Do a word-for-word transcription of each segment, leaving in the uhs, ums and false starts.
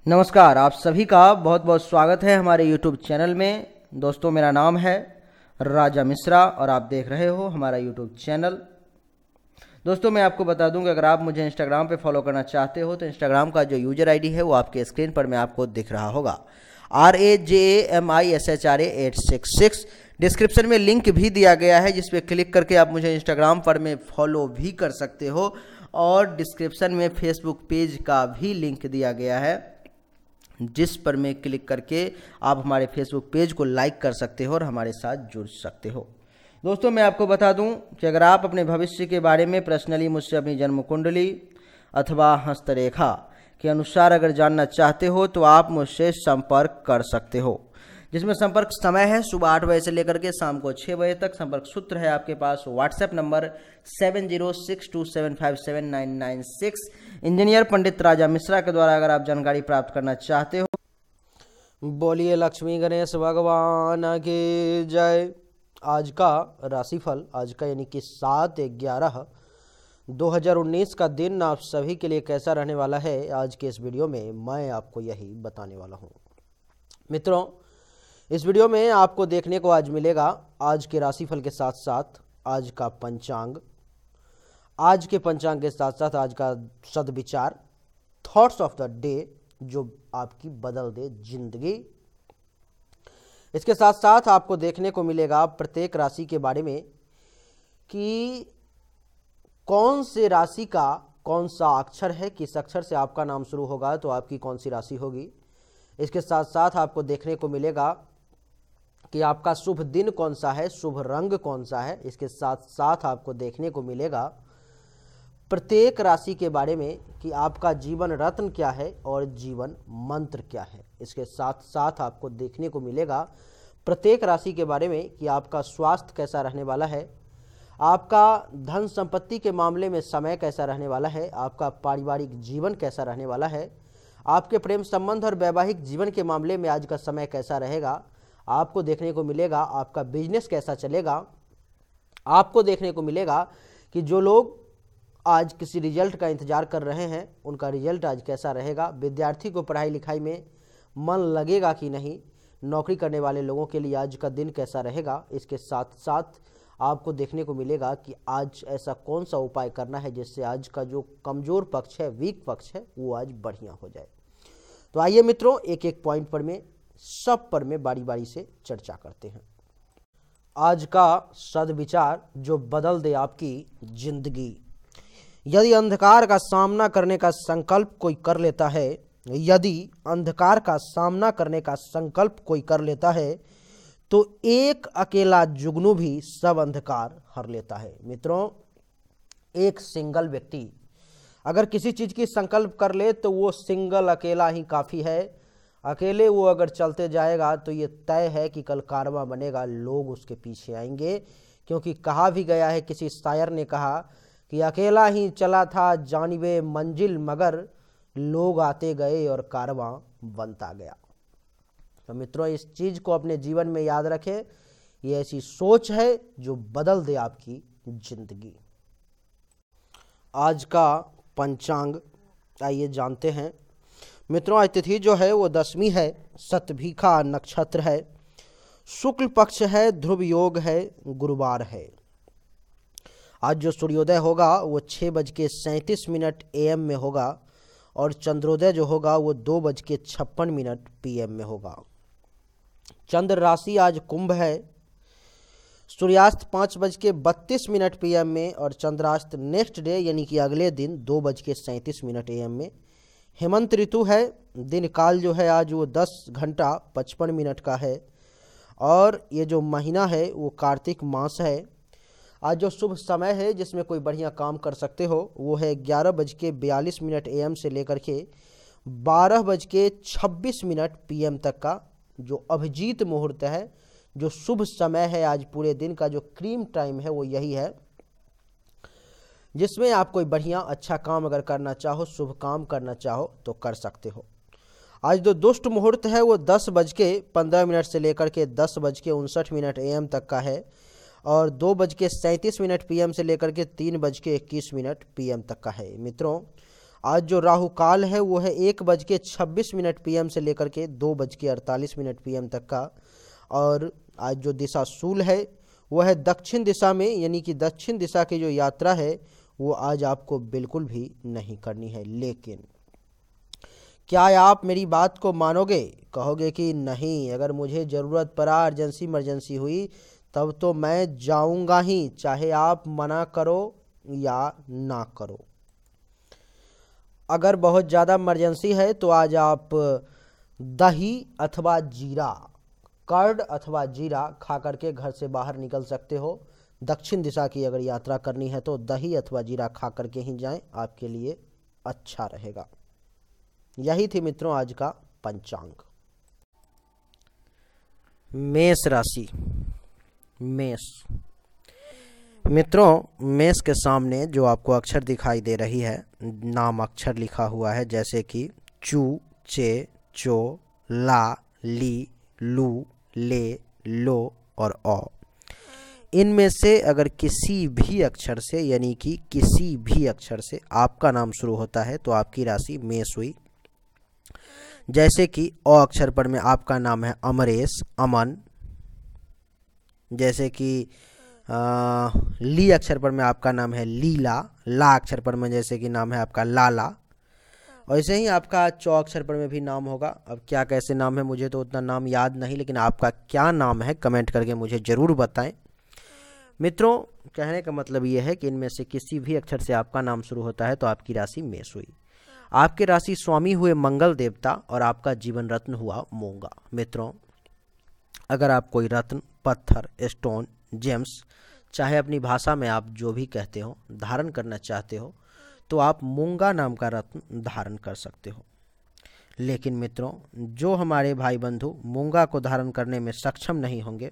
नमस्कार, आप सभी का बहुत बहुत स्वागत है हमारे यूट्यूब चैनल में। दोस्तों, मेरा नाम है राजा मिश्रा और आप देख रहे हो हमारा यूट्यूब चैनल। दोस्तों, मैं आपको बता दूं कि अगर आप मुझे इंस्टाग्राम पे फॉलो करना चाहते हो तो इंस्टाग्राम का जो यूजर आईडी है वो आपके स्क्रीन पर में आपको दिख रहा होगा, R A J A M I S H R A eight six six. Description में लिंक भी दिया गया है जिस पे क्लिक करके आप मुझे इंस्टाग्राम पर में फॉलो भी कर सकते हो, और डिस्क्रिप्शन में फेसबुक पेज का भी लिंक दिया गया है जिस पर में क्लिक करके आप हमारे फेसबुक पेज को लाइक कर सकते हो और हमारे साथ जुड़ सकते हो। दोस्तों, मैं आपको बता दूं कि अगर आप अपने भविष्य के बारे में पर्सनली मुझसे अपनी जन्म कुंडली अथवा हस्तरेखा के अनुसार अगर जानना चाहते हो तो आप मुझसे संपर्क कर सकते हो, जिसमें संपर्क समय है सुबह आठ बजे से लेकर के शाम को छः बजे तक। संपर्क सूत्र है आपके पास WhatsApp number seven zero six two seven five seven nine nine six. Engineer Pandit Raja Mishra के द्वारा अगर आप जानकारी प्राप्त करना चाहते हो। बोलिए लक्ष्मी गणेश भगवान की जय। आज का राशिफल, आज का यानी कि सात ग्यारह दो हज़ार उन्नीस का दिन आप सभी के लिए कैसा रहने वाला है, आज के इस वीडियो में मैं आपको यही बताने वाला हूँ। मित्रों, इस वीडियो में आपको देखने को आज मिलेगा आज के राशिफल के साथ साथ आज का पंचांग, आज के पंचांग के साथ साथ आज का सदविचार, थॉट्स ऑफ द डे जो आपकी बदल दे जिंदगी। इसके साथ साथ आपको देखने को मिलेगा प्रत्येक राशि के बारे में कि कौन से राशि का कौन सा अक्षर है, किस अक्षर से आपका नाम शुरू होगा तो आपकी कौन सी राशि होगी। इसके साथ साथ आपको देखने को मिलेगा कि आपका शुभ दिन कौन सा है, शुभ रंग कौन सा है। इसके साथ साथ आपको देखने को मिलेगा प्रत्येक राशि के बारे में कि आपका जीवन रत्न क्या है और जीवन मंत्र क्या है। इसके साथ साथ आपको देखने को मिलेगा प्रत्येक राशि के बारे में कि आपका स्वास्थ्य कैसा रहने वाला है, आपका धन संपत्ति के मामले में समय कैसा रहने वाला है, आपका पारिवारिक जीवन कैसा रहने वाला है, आपके प्रेम संबंध और वैवाहिक जीवन के मामले में आज का समय कैसा रहेगा। आपको देखने को मिलेगा आपका बिजनेस कैसा चलेगा। आपको देखने को मिलेगा कि जो लोग आज किसी रिजल्ट का इंतजार कर रहे हैं उनका रिजल्ट आज कैसा रहेगा। विद्यार्थी को पढ़ाई लिखाई में मन लगेगा कि नहीं, नौकरी करने वाले लोगों के लिए आज का दिन कैसा रहेगा। इसके साथ साथ आपको देखने को मिलेगा कि आज ऐसा कौन सा उपाय करना है जिससे आज का जो कमज़ोर पक्ष है, वीक पक्ष है, वो आज बढ़िया हो जाए। तो आइए मित्रों, एक एक पॉइंट पर में सब पर में बारी बारी से चर्चा करते हैं। आज का सदविचार जो बदल दे आपकी जिंदगी। यदि अंधकार का सामना करने का संकल्प कोई कर लेता है, यदि अंधकार का सामना करने का संकल्प कोई कर लेता है तो एक अकेला जुगनू भी सब अंधकार हर लेता है। मित्रों, एक सिंगल व्यक्ति अगर किसी चीज़ की संकल्प कर ले तो वो सिंगल अकेला ही काफ़ी है। अकेले वो अगर चलते जाएगा तो ये तय है कि कल कारवां बनेगा, लोग उसके पीछे आएंगे। क्योंकि कहा भी गया है, किसी शायर ने कहा कि अकेला ही चला था जानिबे मंजिल, मगर लोग आते गए और कारवां बनता गया। तो मित्रों, इस चीज़ को अपने जीवन में याद रखें। ये ऐसी सोच है जो बदल दे आपकी जिंदगी। आज का पंचांग आइए जानते हैं। मित्रों, आज तिथि जो है वो दसवीं है, सतभिखा नक्षत्र है, शुक्ल पक्ष है, ध्रुव योग है, गुरुवार है। आज जो सूर्योदय होगा वो छः बज के सैंतीस मिनट ए एम में होगा और चंद्रोदय जो होगा वो दो बज के छप्पन मिनट पी एम में होगा। चंद्र राशि आज कुंभ है। सूर्यास्त पाँच बज के बत्तीस मिनट पी एम में और चंद्रास्त नेक्स्ट डे यानी कि अगले दिन दो बज के सैंतीस मिनट ए एम में। हेमंत ऋतु है। दिन काल जो है आज वो दस घंटा पचपन मिनट का है और ये जो महीना है वो कार्तिक मास है। आज जो शुभ समय है जिसमें कोई बढ़िया काम कर सकते हो वो है ग्यारह बज के बयालीस मिनट ए एम से लेकर के बारह बज के छब्बीस मिनट पी एम तक का जो अभिजीत मुहूर्त है, जो शुभ समय है आज पूरे दिन का, जो क्रीम टाइम है वो यही है, जिसमें आप कोई बढ़िया अच्छा काम अगर करना चाहो, शुभ काम करना चाहो तो कर सकते हो। आज जो दुष्ट मुहूर्त है वो दस बज के पंद्रह मिनट से लेकर के दस बज के उनसठ मिनट ए एम तक का है और दो बज के सैंतीस मिनट पी एम से लेकर के तीन बज के इक्कीस मिनट पी एम तक का है। मित्रों, आज जो राहु काल है वो है एक बज के छब्बीस मिनट पी एम से लेकर के दो बज के अड़तालीस मिनट पी एम तक का। और आज जो दिशा शूल है वो है दक्षिण दिशा में, यानी कि दक्षिण दिशा की जो यात्रा है वो आज आपको बिल्कुल भी नहीं करनी है। लेकिन क्या आप मेरी बात को मानोगे? कहोगे कि नहीं, अगर मुझे ज़रूरत पड़ा, अर्जेंसी इमरजेंसी हुई, तब तो मैं जाऊंगा ही, चाहे आप मना करो या ना करो। अगर बहुत ज़्यादा इमरजेंसी है तो आज आप दही अथवा जीरा, कर्ड अथवा जीरा खा करके घर से बाहर निकल सकते हो। दक्षिण दिशा की अगर यात्रा करनी है तो दही अथवा जीरा खा करके ही जाएं, आपके लिए अच्छा रहेगा। यही थी मित्रों आज का पंचांग। मेष राशि। मेष मित्रों, मेष के सामने जो आपको अक्षर दिखाई दे रही है, नाम अक्षर लिखा हुआ है, जैसे कि चू, चे, चो, ला, ली, लू, ले, लो और औ। इनमें से अगर किसी भी अक्षर से, यानी कि किसी भी अक्षर से आपका नाम शुरू होता है तो आपकी राशि मेष हुई। जैसे कि अ अक्षर पर में आपका नाम है अमरेश, अमन। जैसे कि आ, ली अक्षर पर में आपका नाम है लीला, ला अक्षर पर में जैसे कि नाम है आपका लाला। वैसे ही आपका चौ अक्षर पर में भी नाम होगा। अब क्या कैसे नाम है मुझे तो उतना नाम याद नहीं, लेकिन आपका क्या नाम है कमेंट करके मुझे ज़रूर बताएं। मित्रों, कहने का मतलब ये है कि इनमें से किसी भी अक्षर से आपका नाम शुरू होता है तो आपकी राशि मेष हुई। आपके राशि स्वामी हुए मंगल देवता और आपका जीवन रत्न हुआ मूंगा। मित्रों, अगर आप कोई रत्न, पत्थर, स्टोन, जेम्स, चाहे अपनी भाषा में आप जो भी कहते हो, धारण करना चाहते हो तो आप मूंगा नाम का रत्न धारण कर सकते हो। लेकिन मित्रों, जो हमारे भाई बंधु मूंगा को धारण करने में सक्षम नहीं होंगे,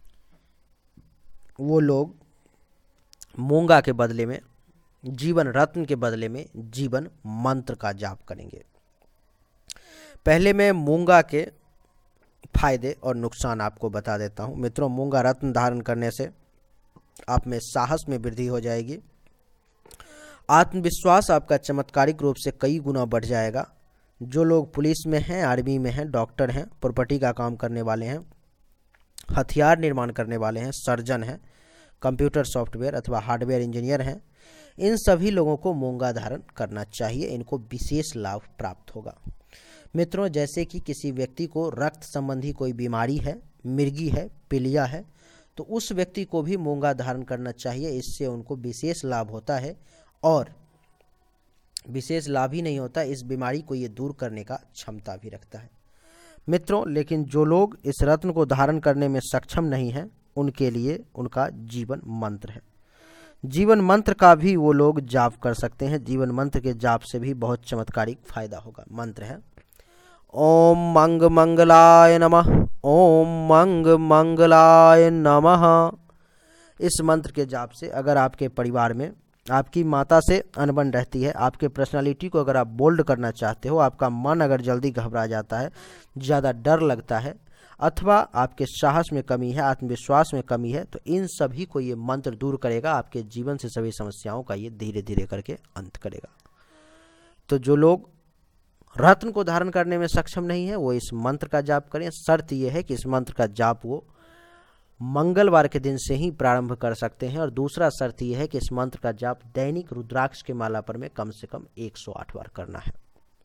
वो लोग मूंगा के बदले में, जीवन रत्न के बदले में जीवन मंत्र का जाप करेंगे। पहले मैं मूंगा के फायदे और नुकसान आपको बता देता हूं। मित्रों, मूंगा रत्न धारण करने से आप में साहस में वृद्धि हो जाएगी। आत्मविश्वास आपका चमत्कारिक रूप से कई गुना बढ़ जाएगा। जो लोग पुलिस में हैं, आर्मी में हैं, डॉक्टर हैं, प्रॉपर्टी का काम करने वाले हैं, हथियार निर्माण करने वाले हैं, सर्जन हैं, कंप्यूटर सॉफ्टवेयर अथवा हार्डवेयर इंजीनियर हैं, इन सभी लोगों को मूंगा धारण करना चाहिए। इनको विशेष लाभ प्राप्त होगा। मित्रों, जैसे कि किसी व्यक्ति को रक्त संबंधी कोई बीमारी है, मिर्गी है, पीलिया है, तो उस व्यक्ति को भी मूंगा धारण करना चाहिए। इससे उनको विशेष लाभ होता है। और विशेष लाभ ही नहीं होता, इस बीमारी को ये दूर करने का क्षमता भी रखता है। मित्रों, लेकिन जो लोग इस रत्न को धारण करने में सक्षम नहीं हैं, उनके लिए उनका जीवन मंत्र है। जीवन मंत्र का भी वो लोग जाप कर सकते हैं। जीवन मंत्र के जाप से भी बहुत चमत्कारिक फायदा होगा। मंत्र है ओम मंग मंगलाय नमः, ओम मंग मंगलाय नमः। इस मंत्र के जाप से अगर आपके परिवार में आपकी माता से अनबन रहती है, आपके पर्सनालिटी को अगर आप बोल्ड करना चाहते हो, आपका मन अगर जल्दी घबरा जाता है, ज़्यादा डर लगता है, अथवा आपके साहस में कमी है, आत्मविश्वास में कमी है, तो इन सभी को ये मंत्र दूर करेगा। आपके जीवन से सभी समस्याओं का ये धीरे धीरे करके अंत करेगा। तो जो लोग रत्न को धारण करने में सक्षम नहीं है, वो इस मंत्र का जाप करें। शर्त यह है कि इस मंत्र का जाप वो मंगलवार के दिन से ही प्रारंभ कर सकते हैं। और दूसरा शर्त यह है कि इस मंत्र का जाप दैनिक रुद्राक्ष के माला पर में कम से कम एक सौ आठ बार करना है।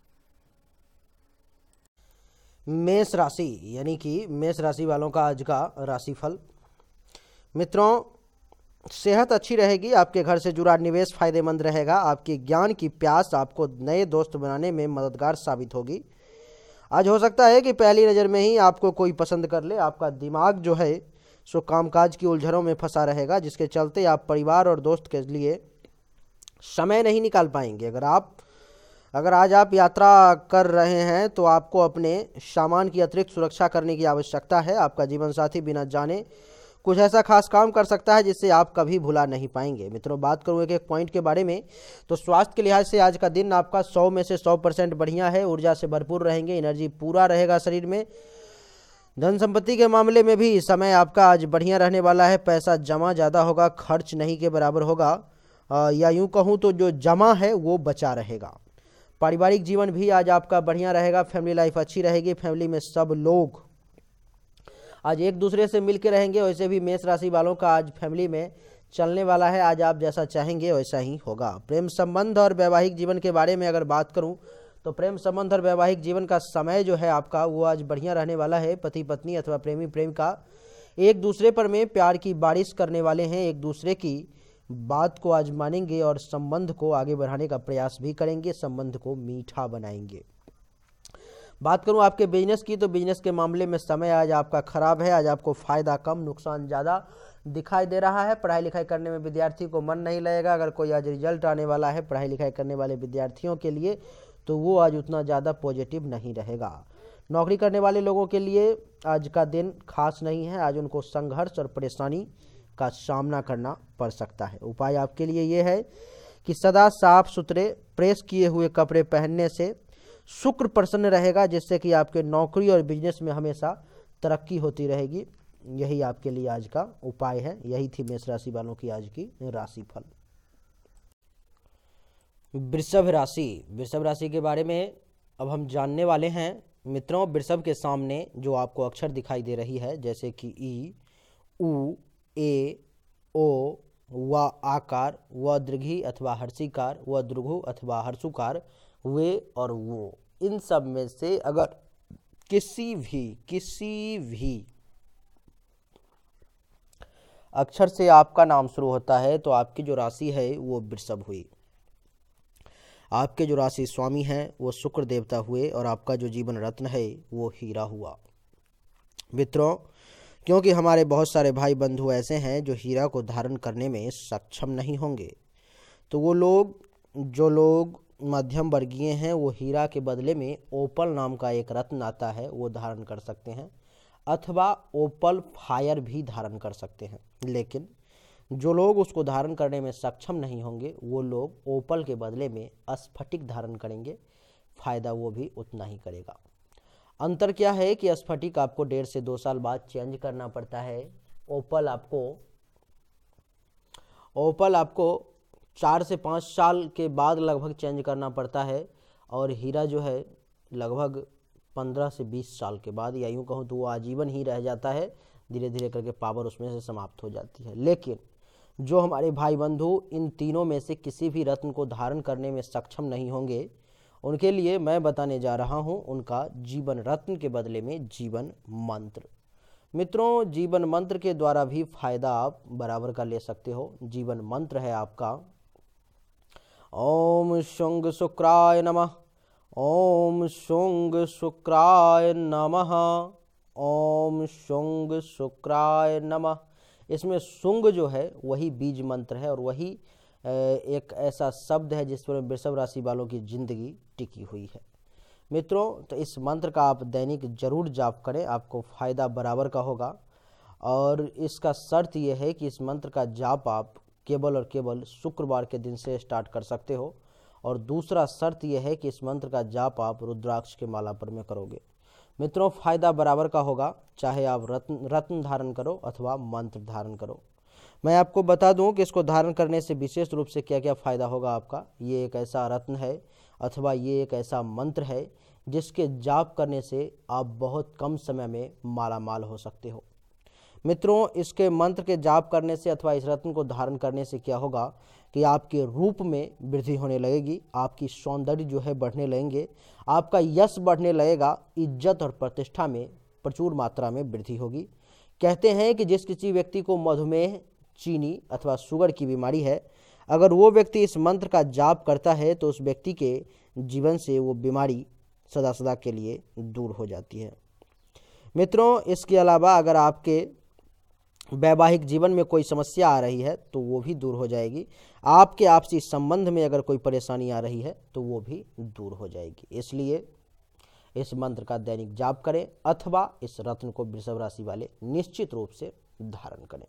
मेष राशि, यानी कि मेष राशि वालों का आज का राशिफल। मित्रों, सेहत अच्छी रहेगी। आपके घर से जुड़ा निवेश फायदेमंद रहेगा। आपके ज्ञान की प्यास आपको नए दोस्त बनाने में मददगार साबित होगी। आज हो सकता है कि पहली नज़र में ही आपको कोई पसंद कर ले। आपका दिमाग जो है सो कामकाज की उलझनों में फंसा रहेगा, जिसके चलते आप परिवार और दोस्त के लिए समय नहीं निकाल पाएंगे। अगर आप अगर आज आप यात्रा कर रहे हैं तो आपको अपने सामान की अतिरिक्त सुरक्षा करने की आवश्यकता है। आपका जीवन साथी बिना जाने कुछ ऐसा खास काम कर सकता है जिससे आप कभी भुला नहीं पाएंगे। मित्रों, बात करूँ एक एक पॉइंट के बारे में, तो स्वास्थ्य के लिहाज से आज का दिन आपका सौ में से सौ परसेंट बढ़िया है। ऊर्जा से भरपूर रहेंगे, एनर्जी पूरा रहेगा शरीर में। धन संपत्ति के मामले में भी समय आपका आज बढ़िया रहने वाला है। पैसा जमा ज़्यादा होगा, खर्च नहीं के बराबर होगा, या यूँ कहूँ तो जो जमा है वो बचा रहेगा। पारिवारिक जीवन भी आज आपका बढ़िया रहेगा, फैमिली लाइफ अच्छी रहेगी, फैमिली में सब लोग आज एक दूसरे से मिलकर रहेंगे। वैसे भी मेष राशि वालों का आज फैमिली में चलने वाला है, आज आप जैसा चाहेंगे वैसा ही होगा। प्रेम संबंध और वैवाहिक जीवन के बारे में अगर बात करूं तो प्रेम संबंध और वैवाहिक जीवन का समय जो है आपका वो आज बढ़िया रहने वाला है। पति पत्नी अथवा प्रेमी प्रेमिका एक दूसरे पर में प्यार की बारिश करने वाले हैं, एक दूसरे की बात को आज मानेंगे और संबंध को आगे बढ़ाने का प्रयास भी करेंगे, संबंध को मीठा बनाएंगे। बात करूं आपके बिजनेस की तो बिजनेस के मामले में समय आज आपका खराब है, आज आपको फायदा कम नुकसान ज़्यादा दिखाई दे रहा है। पढ़ाई लिखाई करने में विद्यार्थी को मन नहीं लगेगा। अगर कोई आज रिजल्ट आने वाला है पढ़ाई लिखाई करने वाले विद्यार्थियों के लिए तो वो आज उतना ज़्यादा पॉजिटिव नहीं रहेगा। नौकरी करने वाले लोगों के लिए आज का दिन खास नहीं है, आज उनको संघर्ष और परेशानी का सामना करना पड़ सकता है। उपाय आपके लिए ये है कि सदा साफ सुथरे प्रेस किए हुए कपड़े पहनने से शुक्र प्रसन्न रहेगा, जिससे कि आपके नौकरी और बिजनेस में हमेशा तरक्की होती रहेगी। यही आपके लिए आज का उपाय है। यही थी मेष राशि वालों की आज की राशिफल। वृषभ राशि, वृषभ राशि के बारे में अब हम जानने वाले हैं। मित्रों, वृषभ के सामने जो आपको अक्षर दिखाई दे रही है जैसे कि ई, उ, ए, ओ, व आकार, व दीर्घी अथवा हर्षिकार, व दीर्घु अथवा हर्षुकार, वे और वो, इन सब में से अगर किसी भी किसी भी अक्षर से आपका नाम शुरू होता है तो आपकी जो राशि है वो वृषभ हुई। आपके जो राशि स्वामी हैं वो शुक्र देवता हुए और आपका जो जीवन रत्न है वो हीरा हुआ। मित्रों, क्योंकि हमारे बहुत सारे भाई बंधु ऐसे हैं जो हीरा को धारण करने में सक्षम नहीं होंगे, तो वो लोग जो लोग मध्यम वर्गीय हैं वो हीरा के बदले में ओपल नाम का एक रत्न आता है वो धारण कर सकते हैं, अथवा ओपल फायर भी धारण कर सकते हैं। लेकिन जो लोग उसको धारण करने में सक्षम नहीं होंगे वो लोग ओपल के बदले में स्फटिक धारण करेंगे, फायदा वो भी उतना ही करेगा। अंतर क्या है कि स्फटिक आपको डेढ़ से दो साल बाद चेंज करना पड़ता है, ओपल आपको ओपल आपको चार से पाँच साल के बाद लगभग चेंज करना पड़ता है, और हीरा जो है लगभग पंद्रह से बीस साल के बाद, या यूँ कहूँ तो वो आजीवन ही रह जाता है, धीरे धीरे करके पावर उसमें से समाप्त हो जाती है। लेकिन जो हमारे भाई बंधु इन तीनों में से किसी भी रत्न को धारण करने में सक्षम नहीं होंगे, उनके लिए मैं बताने जा रहा हूं उनका जीवन रत्न के बदले में जीवन मंत्र। मित्रों, जीवन मंत्र के द्वारा भी फायदा आप बराबर का ले सकते हो। जीवन मंत्र है आपका ओम शुंग शुक्राय नमः, ओम शुंग शुक्राय नमः, ओम शुंग शुक्राय नमः। इसमें शुंग जो है वही बीज मंत्र है और वही एक ऐसा शब्द है जिस पर वृषभ राशि वालों की जिंदगी टिकी हुई है। मित्रों, तो इस मंत्र का आप दैनिक जरूर जाप करें, आपको फायदा बराबर का होगा। और इसका शर्त यह है कि इस मंत्र का जाप आप केवल और केवल शुक्रवार के दिन से स्टार्ट कर सकते हो, और दूसरा शर्त यह है कि इस मंत्र का जाप आप रुद्राक्ष के माला पर में करोगे। मित्रों, फायदा बराबर का होगा, चाहे आप रत्न रत्न धारण करो अथवा मंत्र धारण करो। मैं आपको बता दूं कि इसको धारण करने से विशेष रूप से क्या क्या फायदा होगा आपका। ये एक ऐसा रत्न है अथवा ये एक ऐसा मंत्र है जिसके जाप करने से आप बहुत कम समय में माला माल हो सकते हो। मित्रों, इसके मंत्र के जाप करने से अथवा इस रत्न को धारण करने से क्या होगा कि आपके रूप में वृद्धि होने लगेगी, आपकी सौंदर्य जो है बढ़ने लगेंगे, आपका यश बढ़ने लगेगा, इज्जत और प्रतिष्ठा में प्रचुर मात्रा में वृद्धि होगी। कहते हैं कि जिस किसी व्यक्ति को मधुमेह, चीनी अथवा शुगर की बीमारी है, अगर वो व्यक्ति इस मंत्र का जाप करता है तो उस व्यक्ति के जीवन से वो बीमारी सदा सदा के लिए दूर हो जाती है। मित्रों, इसके अलावा अगर आपके वैवाहिक जीवन में कोई समस्या आ रही है तो वो भी दूर हो जाएगी। आपके आपसी संबंध में अगर कोई परेशानी आ रही है तो वो भी दूर हो जाएगी। इसलिए इस मंत्र का दैनिक जाप करें अथवा इस रत्न को वृषभ राशि वाले निश्चित रूप से धारण करें।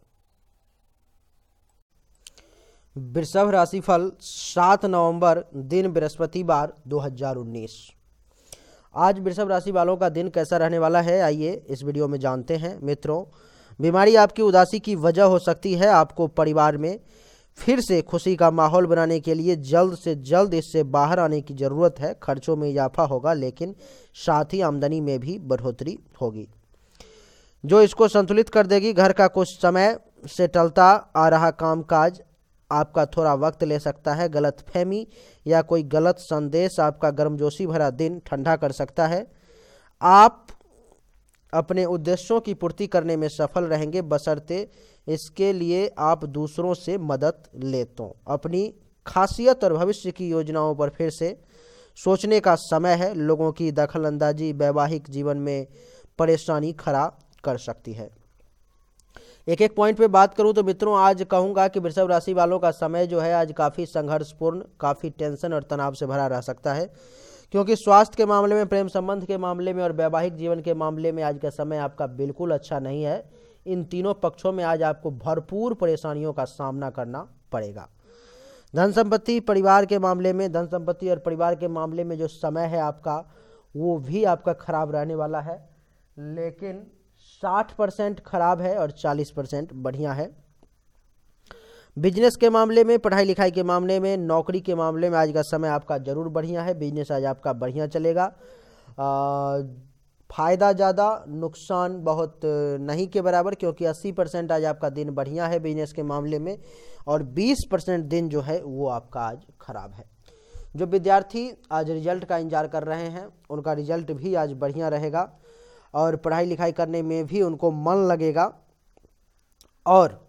वृषभ राशि फल सात नवंबर दिन बृहस्पतिवार दो हज़ार उन्नीस। आज वृषभ राशि वालों का दिन कैसा रहने वाला है, आइए इस वीडियो में जानते हैं। मित्रों, बीमारी आपकी उदासी की वजह हो सकती है। आपको परिवार में फिर से खुशी का माहौल बनाने के लिए जल्द से जल्द इससे बाहर आने की ज़रूरत है। खर्चों में इजाफा होगा, लेकिन साथ ही आमदनी में भी बढ़ोतरी होगी जो इसको संतुलित कर देगी। घर का कुछ समय से टलता आ रहा कामकाज आपका थोड़ा वक्त ले सकता है। गलतफहमी या कोई गलत संदेश आपका गर्मजोशी भरा दिन ठंडा कर सकता है। आप अपने उद्देश्यों की पूर्ति करने में सफल रहेंगे, बशर्ते इसके लिए आप दूसरों से मदद ले। तो अपनी खासियत और भविष्य की योजनाओं पर फिर से सोचने का समय है। लोगों की दखलंदाजी वैवाहिक जीवन में परेशानी खड़ा कर सकती है। एक एक पॉइंट पे बात करूं तो मित्रों, आज कहूंगा कि वृषभ राशि वालों का समय जो है आज काफ़ी संघर्षपूर्ण, काफ़ी टेंशन और तनाव से भरा रह सकता है, क्योंकि स्वास्थ्य के मामले में, प्रेम संबंध के मामले में और वैवाहिक जीवन के मामले में आज का समय आपका बिल्कुल अच्छा नहीं है। इन तीनों पक्षों में आज आपको भरपूर परेशानियों का सामना करना पड़ेगा। धन संपत्ति, परिवार के मामले में, धन संपत्ति और परिवार के मामले में जो समय है आपका, वो भी आपका खराब रहने वाला है, लेकिन साठ परसेंट खराब है और चालीस परसेंट बढ़िया है। बिजनेस के मामले में, पढ़ाई लिखाई के मामले में, नौकरी के मामले में आज का समय आपका जरूर बढ़िया है। बिजनेस आज आपका बढ़िया चलेगा। आ, फायदा ज़्यादा, नुकसान बहुत नहीं के बराबर, क्योंकि अस्सी परसेंट आज आपका दिन बढ़िया है बिजनेस के मामले में और बीस परसेंट दिन जो है वो आपका आज खराब है। जो विद्यार्थी आज रिजल्ट का इंतजार कर रहे हैं, उनका रिजल्ट भी आज बढ़िया रहेगा और पढ़ाई लिखाई करने में भी उनको मन लगेगा। और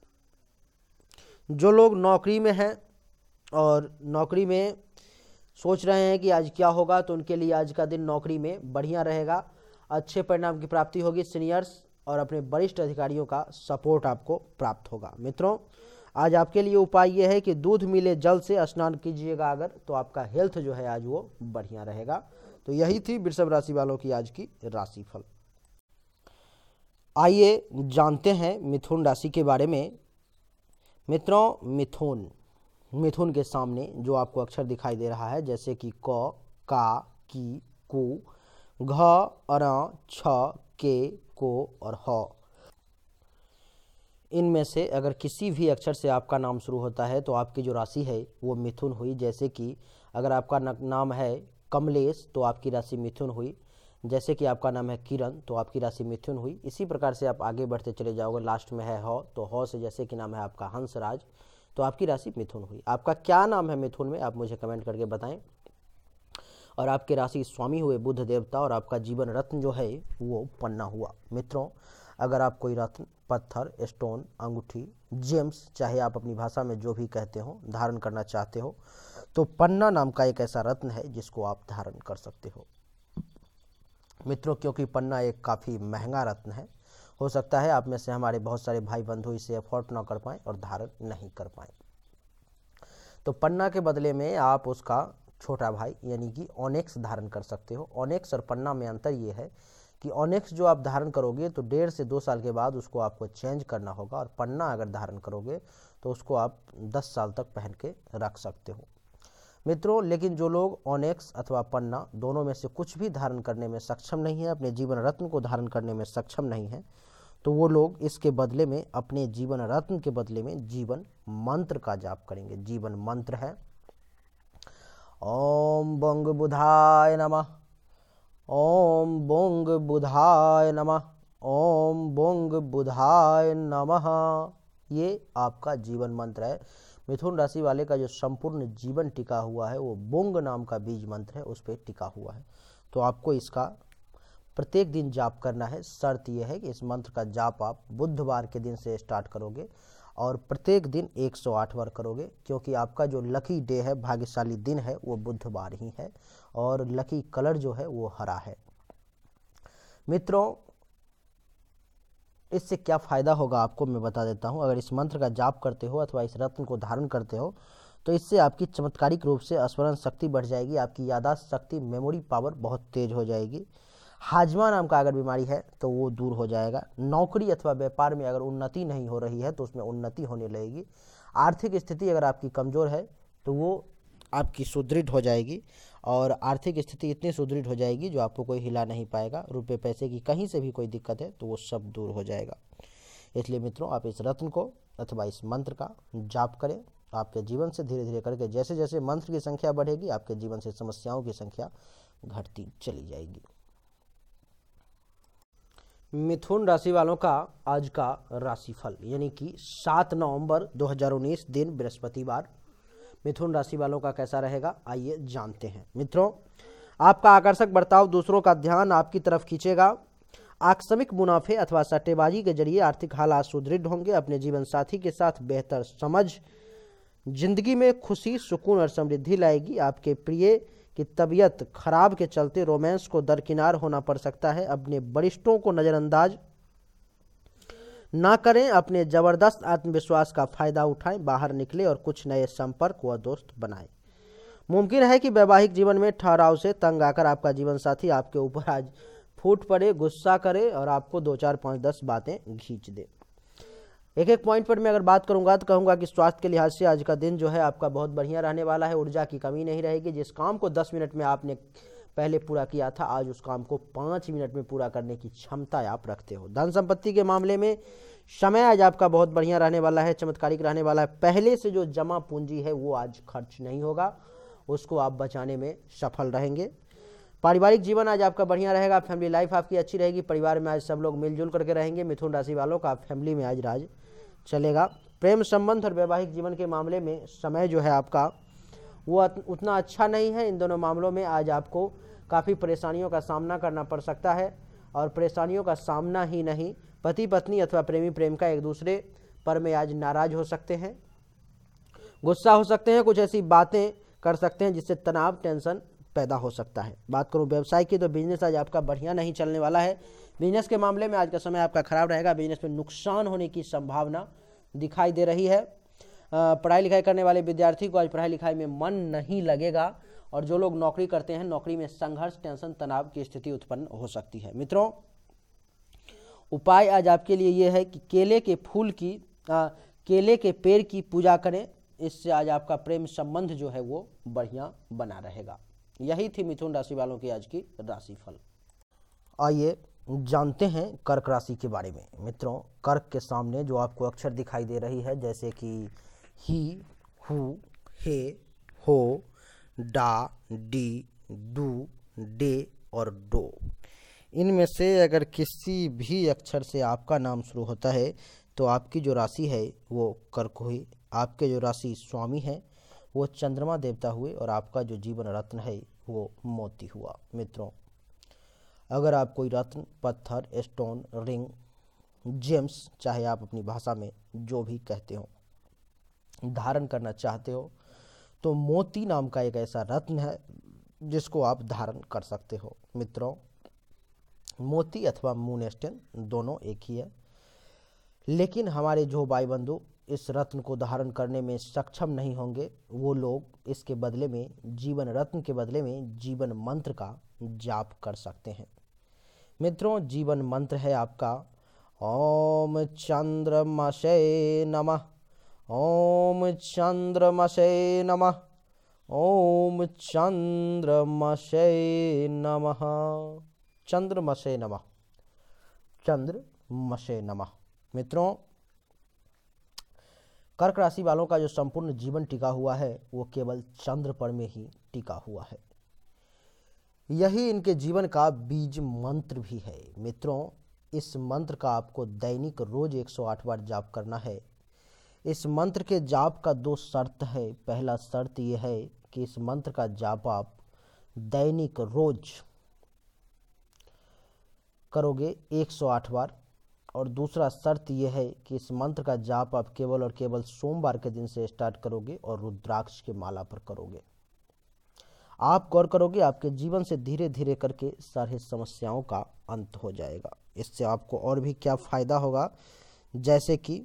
जो लोग नौकरी में हैं और नौकरी में सोच रहे हैं कि आज क्या होगा, तो उनके लिए आज का दिन नौकरी में बढ़िया रहेगा। अच्छे परिणाम की प्राप्ति होगी। सीनियर्स और अपने वरिष्ठ अधिकारियों का सपोर्ट आपको प्राप्त होगा। मित्रों, आज आपके लिए उपाय ये है कि दूध मिले जल से स्नान कीजिएगा अगर, तो आपका हेल्थ जो है आज वो बढ़िया रहेगा। तो यही थी वृषभ राशि वालों की आज की राशिफल। आइए जानते हैं मिथुन राशि के बारे में। मित्रों, मिथुन मिथुन के सामने जो आपको अक्षर दिखाई दे रहा है, जैसे कि क, का, की, कु, घ, अ, छ, के, को और ह, इनमें से अगर किसी भी अक्षर से आपका नाम शुरू होता है तो आपकी जो राशि है वो मिथुन हुई। जैसे कि अगर आपका नाम है कमलेश तो आपकी राशि मिथुन हुई। जैसे कि आपका नाम है किरण तो आपकी राशि मिथुन हुई। इसी प्रकार से आप आगे बढ़ते चले जाओगे। लास्ट में है ह, तो ह से जैसे कि नाम है आपका हंसराज तो आपकी राशि मिथुन हुई। आपका क्या नाम है मिथुन में, आप मुझे कमेंट करके बताएं। और आपके राशि स्वामी हुए बुध देवता और आपका जीवन रत्न जो है वो पन्ना हुआ। मित्रों, अगर आप कोई रत्न, पत्थर, स्टोन, अंगूठी, जेम्स, चाहे आप अपनी भाषा में जो भी कहते हो, धारण करना चाहते हो, तो पन्ना नाम का एक ऐसा रत्न है जिसको आप धारण कर सकते हो। मित्रों, क्योंकि पन्ना एक काफ़ी महंगा रत्न है, हो सकता है आप में से हमारे बहुत सारे भाई बंधु इसे अफोर्ड ना कर पाएँ और धारण नहीं कर पाएँ, तो पन्ना के बदले में आप उसका छोटा भाई यानी कि ऑनेक्स धारण कर सकते हो। ऑनेक्स और पन्ना में अंतर ये है कि ऑनेक्स जो आप धारण करोगे तो डेढ़ से दो साल के बाद उसको आपको चेंज करना होगा, और पन्ना अगर धारण करोगे तो उसको आप दस साल तक पहन के रख सकते हो। मित्रों, लेकिन जो लोग ऑनेक्स अथवा पन्ना दोनों में से कुछ भी धारण करने में सक्षम नहीं है, अपने जीवन रत्न को धारण करने में सक्षम नहीं है, तो वो लोग इसके बदले में, अपने जीवन रत्न के बदले में जीवन मंत्र का जाप करेंगे। जीवन मंत्र है ओम बंग बुधाय नमः, ओम बोंग बुधाय नमः, ओम बोंग बुधाय नमः। ये आपका जीवन मंत्र है। मिथुन राशि वाले का जो संपूर्ण जीवन टिका हुआ है वो बोंग नाम का बीज मंत्र है, उस पर टिका हुआ है। तो आपको इसका प्रत्येक दिन जाप करना है। शर्त यह है कि इस मंत्र का जाप आप बुधवार के दिन से स्टार्ट करोगे और प्रत्येक दिन एक सौ आठ बार करोगे, क्योंकि आपका जो लकी डे है, भाग्यशाली दिन है, वो बुधवार ही है और लकी कलर जो है वो हरा है। मित्रों, इससे क्या फ़ायदा होगा आपको मैं बता देता हूँ। अगर इस मंत्र का जाप करते हो अथवा इस रत्न को धारण करते हो तो इससे आपकी चमत्कारिक रूप से स्मरण शक्ति बढ़ जाएगी, आपकी याददाश्त शक्ति, मेमोरी पावर बहुत तेज हो जाएगी। हाजमा नाम का अगर बीमारी है तो वो दूर हो जाएगा। नौकरी अथवा व्यापार में अगर उन्नति नहीं हो रही है तो उसमें उन्नति होने लगेगी। आर्थिक स्थिति अगर आपकी कमज़ोर है तो वो आपकी सुदृढ़ हो जाएगी, और आर्थिक स्थिति इतनी सुदृढ़ हो जाएगी जो आपको कोई हिला नहीं पाएगा। रुपए पैसे की कहीं से भी कोई दिक्कत है तो वो सब दूर हो जाएगा। इसलिए मित्रों, आप इस रत्न को अथवा इस मंत्र का जाप करें। आपके जीवन से धीरे धीरे करके जैसे जैसे मंत्र की संख्या बढ़ेगी, आपके जीवन से समस्याओं की संख्या घटती चली जाएगी। मिथुन राशि वालों का आज का राशिफल यानी कि सात नवंबर दो हज़ार उन्नीस दिन बृहस्पतिवार मिथुन राशि वालों का कैसा रहेगा, आइए जानते हैं। मित्रों, आपका आकर्षक बर्ताव दूसरों का ध्यान आपकी तरफ खींचेगा। आकस्मिक मुनाफे अथवा सट्टेबाजी के जरिए आर्थिक हालात सुदृढ़ होंगे। अपने जीवन साथी के साथ बेहतर समझ जिंदगी में खुशी, सुकून और समृद्धि लाएगी। आपके प्रिय की तबीयत खराब के चलते रोमांस को दरकिनार होना पड़ सकता है। अपने वरिष्ठों को नज़रअंदाज ना करें। अपने जबरदस्त आत्मविश्वास का फायदा उठाएं, बाहर निकले और कुछ नए संपर्क व दोस्त बनाएं। मुमकिन है कि वैवाहिक जीवन में ठहराव से तंग आकर आपका जीवन साथी आपके ऊपर आज फूट पड़े, गुस्सा करे और आपको दो चार पाँच दस बातें खींच दे। एक एक पॉइंट पर मैं अगर बात करूंगा तो कहूंगा कि स्वास्थ्य के लिहाज से आज का दिन जो है आपका बहुत बढ़िया रहने वाला है। ऊर्जा की कमी नहीं रहेगी। जिस काम को दस मिनट में आपने पहले पूरा किया था, आज उस काम को पाँच मिनट में पूरा करने की क्षमता आप रखते हो। धन संपत्ति के मामले में समय आज आपका बहुत बढ़िया रहने वाला है, चमत्कारिक रहने वाला है। पहले से जो जमा पूंजी है वो आज खर्च नहीं होगा, उसको आप बचाने में सफल रहेंगे। पारिवारिक जीवन आज आपका बढ़िया रहेगा। फैमिली लाइफ आपकी अच्छी रहेगी। परिवार में आज सब लोग मिलजुल करके रहेंगे। मिथुन राशि वालों का फैमिली में आज राज चलेगा। प्रेम संबंध और वैवाहिक जीवन के मामले में समय जो है आपका वो उतना अच्छा नहीं है। इन दोनों मामलों में आज आपको काफ़ी परेशानियों का सामना करना पड़ सकता है। और परेशानियों का सामना ही नहीं, पति पत्नी अथवा प्रेमी प्रेमिका एक दूसरे पर में आज नाराज हो सकते हैं, गुस्सा हो सकते हैं, कुछ ऐसी बातें कर सकते हैं जिससे तनाव, टेंशन पैदा हो सकता है। बात करूं व्यवसाय की तो बिजनेस आज आपका बढ़िया नहीं चलने वाला है। बिजनेस के मामले में आज का समय आपका खराब रहेगा। बिजनेस में नुकसान होने की संभावना दिखाई दे रही है। पढ़ाई लिखाई करने वाले विद्यार्थी को आज पढ़ाई लिखाई में मन नहीं लगेगा। और जो लोग नौकरी करते हैं, नौकरी में संघर्ष, टेंशन, तनाव की स्थिति उत्पन्न हो सकती है। मित्रों, उपाय आज आपके लिए ये है कि केले के फूल की आ, केले के पेड़ की पूजा करें। इससे आज आपका प्रेम संबंध जो है वो बढ़िया बना रहेगा। यही थी मिथुन राशि वालों की आज की राशिफल। आइए जानते हैं कर्क राशि के बारे में। मित्रों, कर्क के सामने जो आपको अक्षर दिखाई दे रही है, जैसे कि ही, हु, हे, हो, डा, डी, डू, डे और डो, इनमें से अगर किसी भी अक्षर से आपका नाम शुरू होता है तो आपकी जो राशि है वो कर्क हुई। आपके जो राशि स्वामी है वो चंद्रमा देवता हुए और आपका जो जीवन रत्न है वो मोती हुआ। मित्रों, अगर आप कोई रत्न, पत्थर, स्टोन, रिंग, जेम्स, चाहे आप अपनी भाषा में जो भी कहते हो, धारण करना चाहते हो तो मोती नाम का एक ऐसा रत्न है जिसको आप धारण कर सकते हो। मित्रों, मोती अथवा मून स्टोन दोनों एक ही है, लेकिन हमारे जो भाई बंधु इस रत्न को धारण करने में सक्षम नहीं होंगे, वो लोग इसके बदले में, जीवन रत्न के बदले में जीवन मंत्र का जाप कर सकते हैं। मित्रों, जीवन मंत्र है आपका ओम चंद्रमसे नमः, ओम चंद्रमसे नमः, ओम चंद्रमसे नमः, चंद्रमसे नमः, चंद्रमसे नमः। मित्रों, कर्क राशि वालों का जो संपूर्ण जीवन टिका हुआ है वो केवल चंद्र पर में ही टिका हुआ है। यही इनके जीवन का बीज मंत्र भी है। मित्रों, इस मंत्र का आपको दैनिक रोज एक सौ आठ बार जाप करना है। इस मंत्र के जाप का दो शर्त है। पहला शर्त यह है कि इस मंत्र का जाप आप दैनिक रोज करोगे एक सौ आठ बार, और दूसरा शर्त यह है कि इस मंत्र का जाप आप केवल और केवल सोमवार के दिन से स्टार्ट करोगे और रुद्राक्ष के माला पर करोगे। आप गौर करोगे आपके जीवन से धीरे धीरे करके सारी समस्याओं का अंत हो जाएगा। इससे आपको और भी क्या फायदा होगा, जैसे कि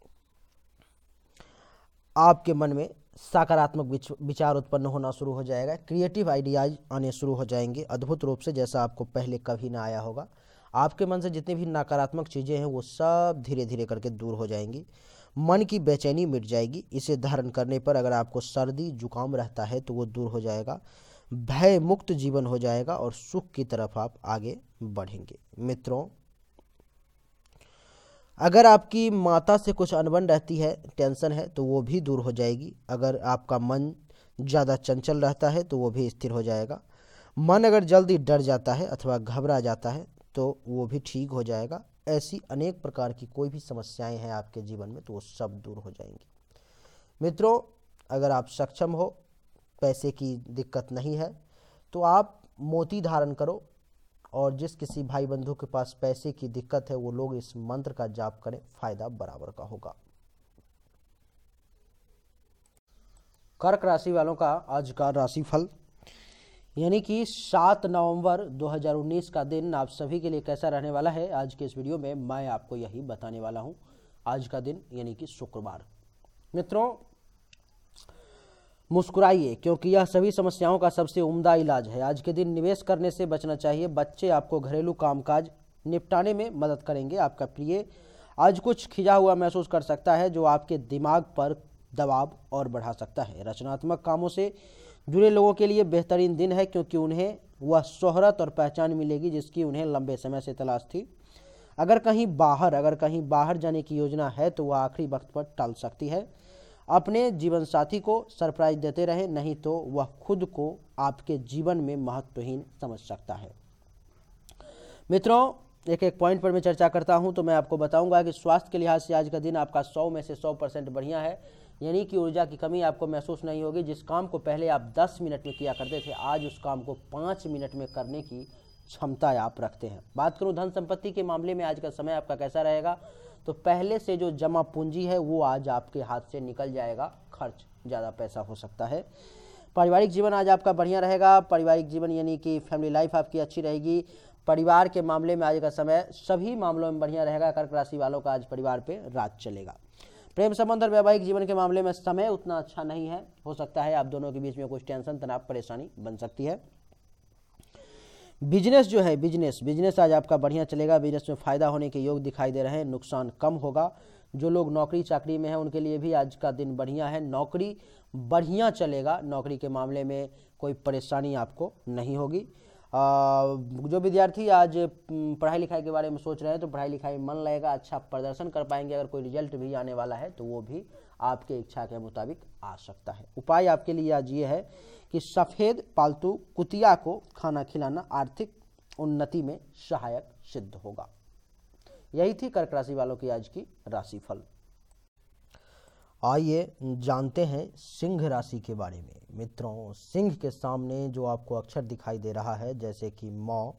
आपके मन में सकारात्मक विचार उत्पन्न होना शुरू हो जाएगा, क्रिएटिव आइडियाज आने शुरू हो जाएंगे अद्भुत रूप से, जैसा आपको पहले कभी ना आया होगा। आपके मन से जितनी भी नकारात्मक चीज़ें हैं वो सब धीरे धीरे करके दूर हो जाएंगी। मन की बेचैनी मिट जाएगी। इसे धारण करने पर अगर आपको सर्दी जुकाम रहता है तो वो दूर हो जाएगा। भय मुक्त जीवन हो जाएगा और सुख की तरफ आप आगे बढ़ेंगे। मित्रों, अगर आपकी माता से कुछ अनबन रहती है, टेंशन है, तो वो भी दूर हो जाएगी। अगर आपका मन ज़्यादा चंचल रहता है तो वो भी स्थिर हो जाएगा। मन अगर जल्दी डर जाता है अथवा घबरा जाता है तो वो भी ठीक हो जाएगा। ऐसी अनेक प्रकार की कोई भी समस्याएं हैं आपके जीवन में तो वो सब दूर हो जाएंगी। मित्रों, अगर आप सक्षम हो, पैसे की दिक्कत नहीं है, तो आप मोती धारण करो, और जिस किसी भाई बंधु के पास पैसे की दिक्कत है वो लोग इस मंत्र का जाप करें, फायदा बराबर का होगा। कर्क राशि वालों का आज का राशिफल, यानी कि सात नवंबर दो हज़ार उन्नीस का दिन आप सभी के लिए कैसा रहने वाला है, आज के इस वीडियो में मैं आपको यही बताने वाला हूं। आज का दिन यानी कि शुक्रवार। मित्रों, मुस्कुराइए, क्योंकि यह सभी समस्याओं का सबसे उम्दा इलाज है। आज के दिन निवेश करने से बचना चाहिए। बच्चे आपको घरेलू कामकाज निपटाने में मदद करेंगे। आपका प्रिय आज कुछ खिंचा हुआ महसूस कर सकता है, जो आपके दिमाग पर दबाव और बढ़ा सकता है। रचनात्मक कामों से जुड़े लोगों के लिए बेहतरीन दिन है, क्योंकि उन्हें वह शोहरत और पहचान मिलेगी जिसकी उन्हें लंबे समय से तलाश थी। अगर कहीं बाहर अगर कहीं बाहर जाने की योजना है तो वह आखिरी वक्त पर टल सकती है। अपने जीवन साथी को सरप्राइज देते रहें, नहीं तो वह खुद को आपके जीवन में महत्वहीन समझ सकता है। मित्रों, एक एक पॉइंट पर मैं चर्चा करता हूं, तो मैं आपको बताऊंगा कि स्वास्थ्य के लिहाज से आज का दिन आपका सौ में से सौ परसेंट बढ़िया है, यानी कि ऊर्जा की कमी आपको महसूस नहीं होगी। जिस काम को पहले आप दस मिनट में किया करते थे, आज उस काम को पाँच मिनट में करने की क्षमता आप रखते हैं। बात करूं धन संपत्ति के मामले में, आज का समय आपका कैसा रहेगा, तो पहले से जो जमा पूंजी है वो आज आपके हाथ से निकल जाएगा, खर्च ज़्यादा पैसा हो सकता है। पारिवारिक जीवन आज आपका बढ़िया रहेगा। पारिवारिक जीवन यानी कि फैमिली लाइफ आपकी अच्छी रहेगी। परिवार के मामले में आज का समय सभी मामलों में बढ़िया रहेगा। कर्क राशि वालों का आज परिवार पे राज चलेगा। प्रेम संबंध और वैवाहिक जीवन के मामले में समय उतना अच्छा नहीं है। हो सकता है आप दोनों के बीच में कुछ टेंशन, तनाव, परेशानी बन सकती है। बिजनेस जो है बिजनेस बिजनेस आज आपका बढ़िया चलेगा। बिजनेस में फायदा होने के योग दिखाई दे रहे हैं, नुकसान कम होगा। जो लोग नौकरी चाकरी में हैं उनके लिए भी आज का दिन बढ़िया है। नौकरी बढ़िया चलेगा। नौकरी के मामले में कोई परेशानी आपको नहीं होगी। आ, जो विद्यार्थी आज पढ़ाई लिखाई के बारे में सोच रहे हैं तो पढ़ाई लिखाई में मन लगेगा, अच्छा प्रदर्शन कर पाएंगे। अगर कोई रिजल्ट भी आने वाला है तो वो भी आपके इच्छा के मुताबिक आ सकता है। उपाय आपके लिए आज ये है कि सफ़ेद पालतू कुतिया को खाना खिलाना आर्थिक उन्नति में सहायक सिद्ध होगा। यही थी कर्क राशि वालों की आज की राशिफल। आइए जानते हैं सिंह राशि के बारे में। मित्रों, सिंह के सामने जो आपको अक्षर दिखाई दे रहा है, जैसे कि मौ,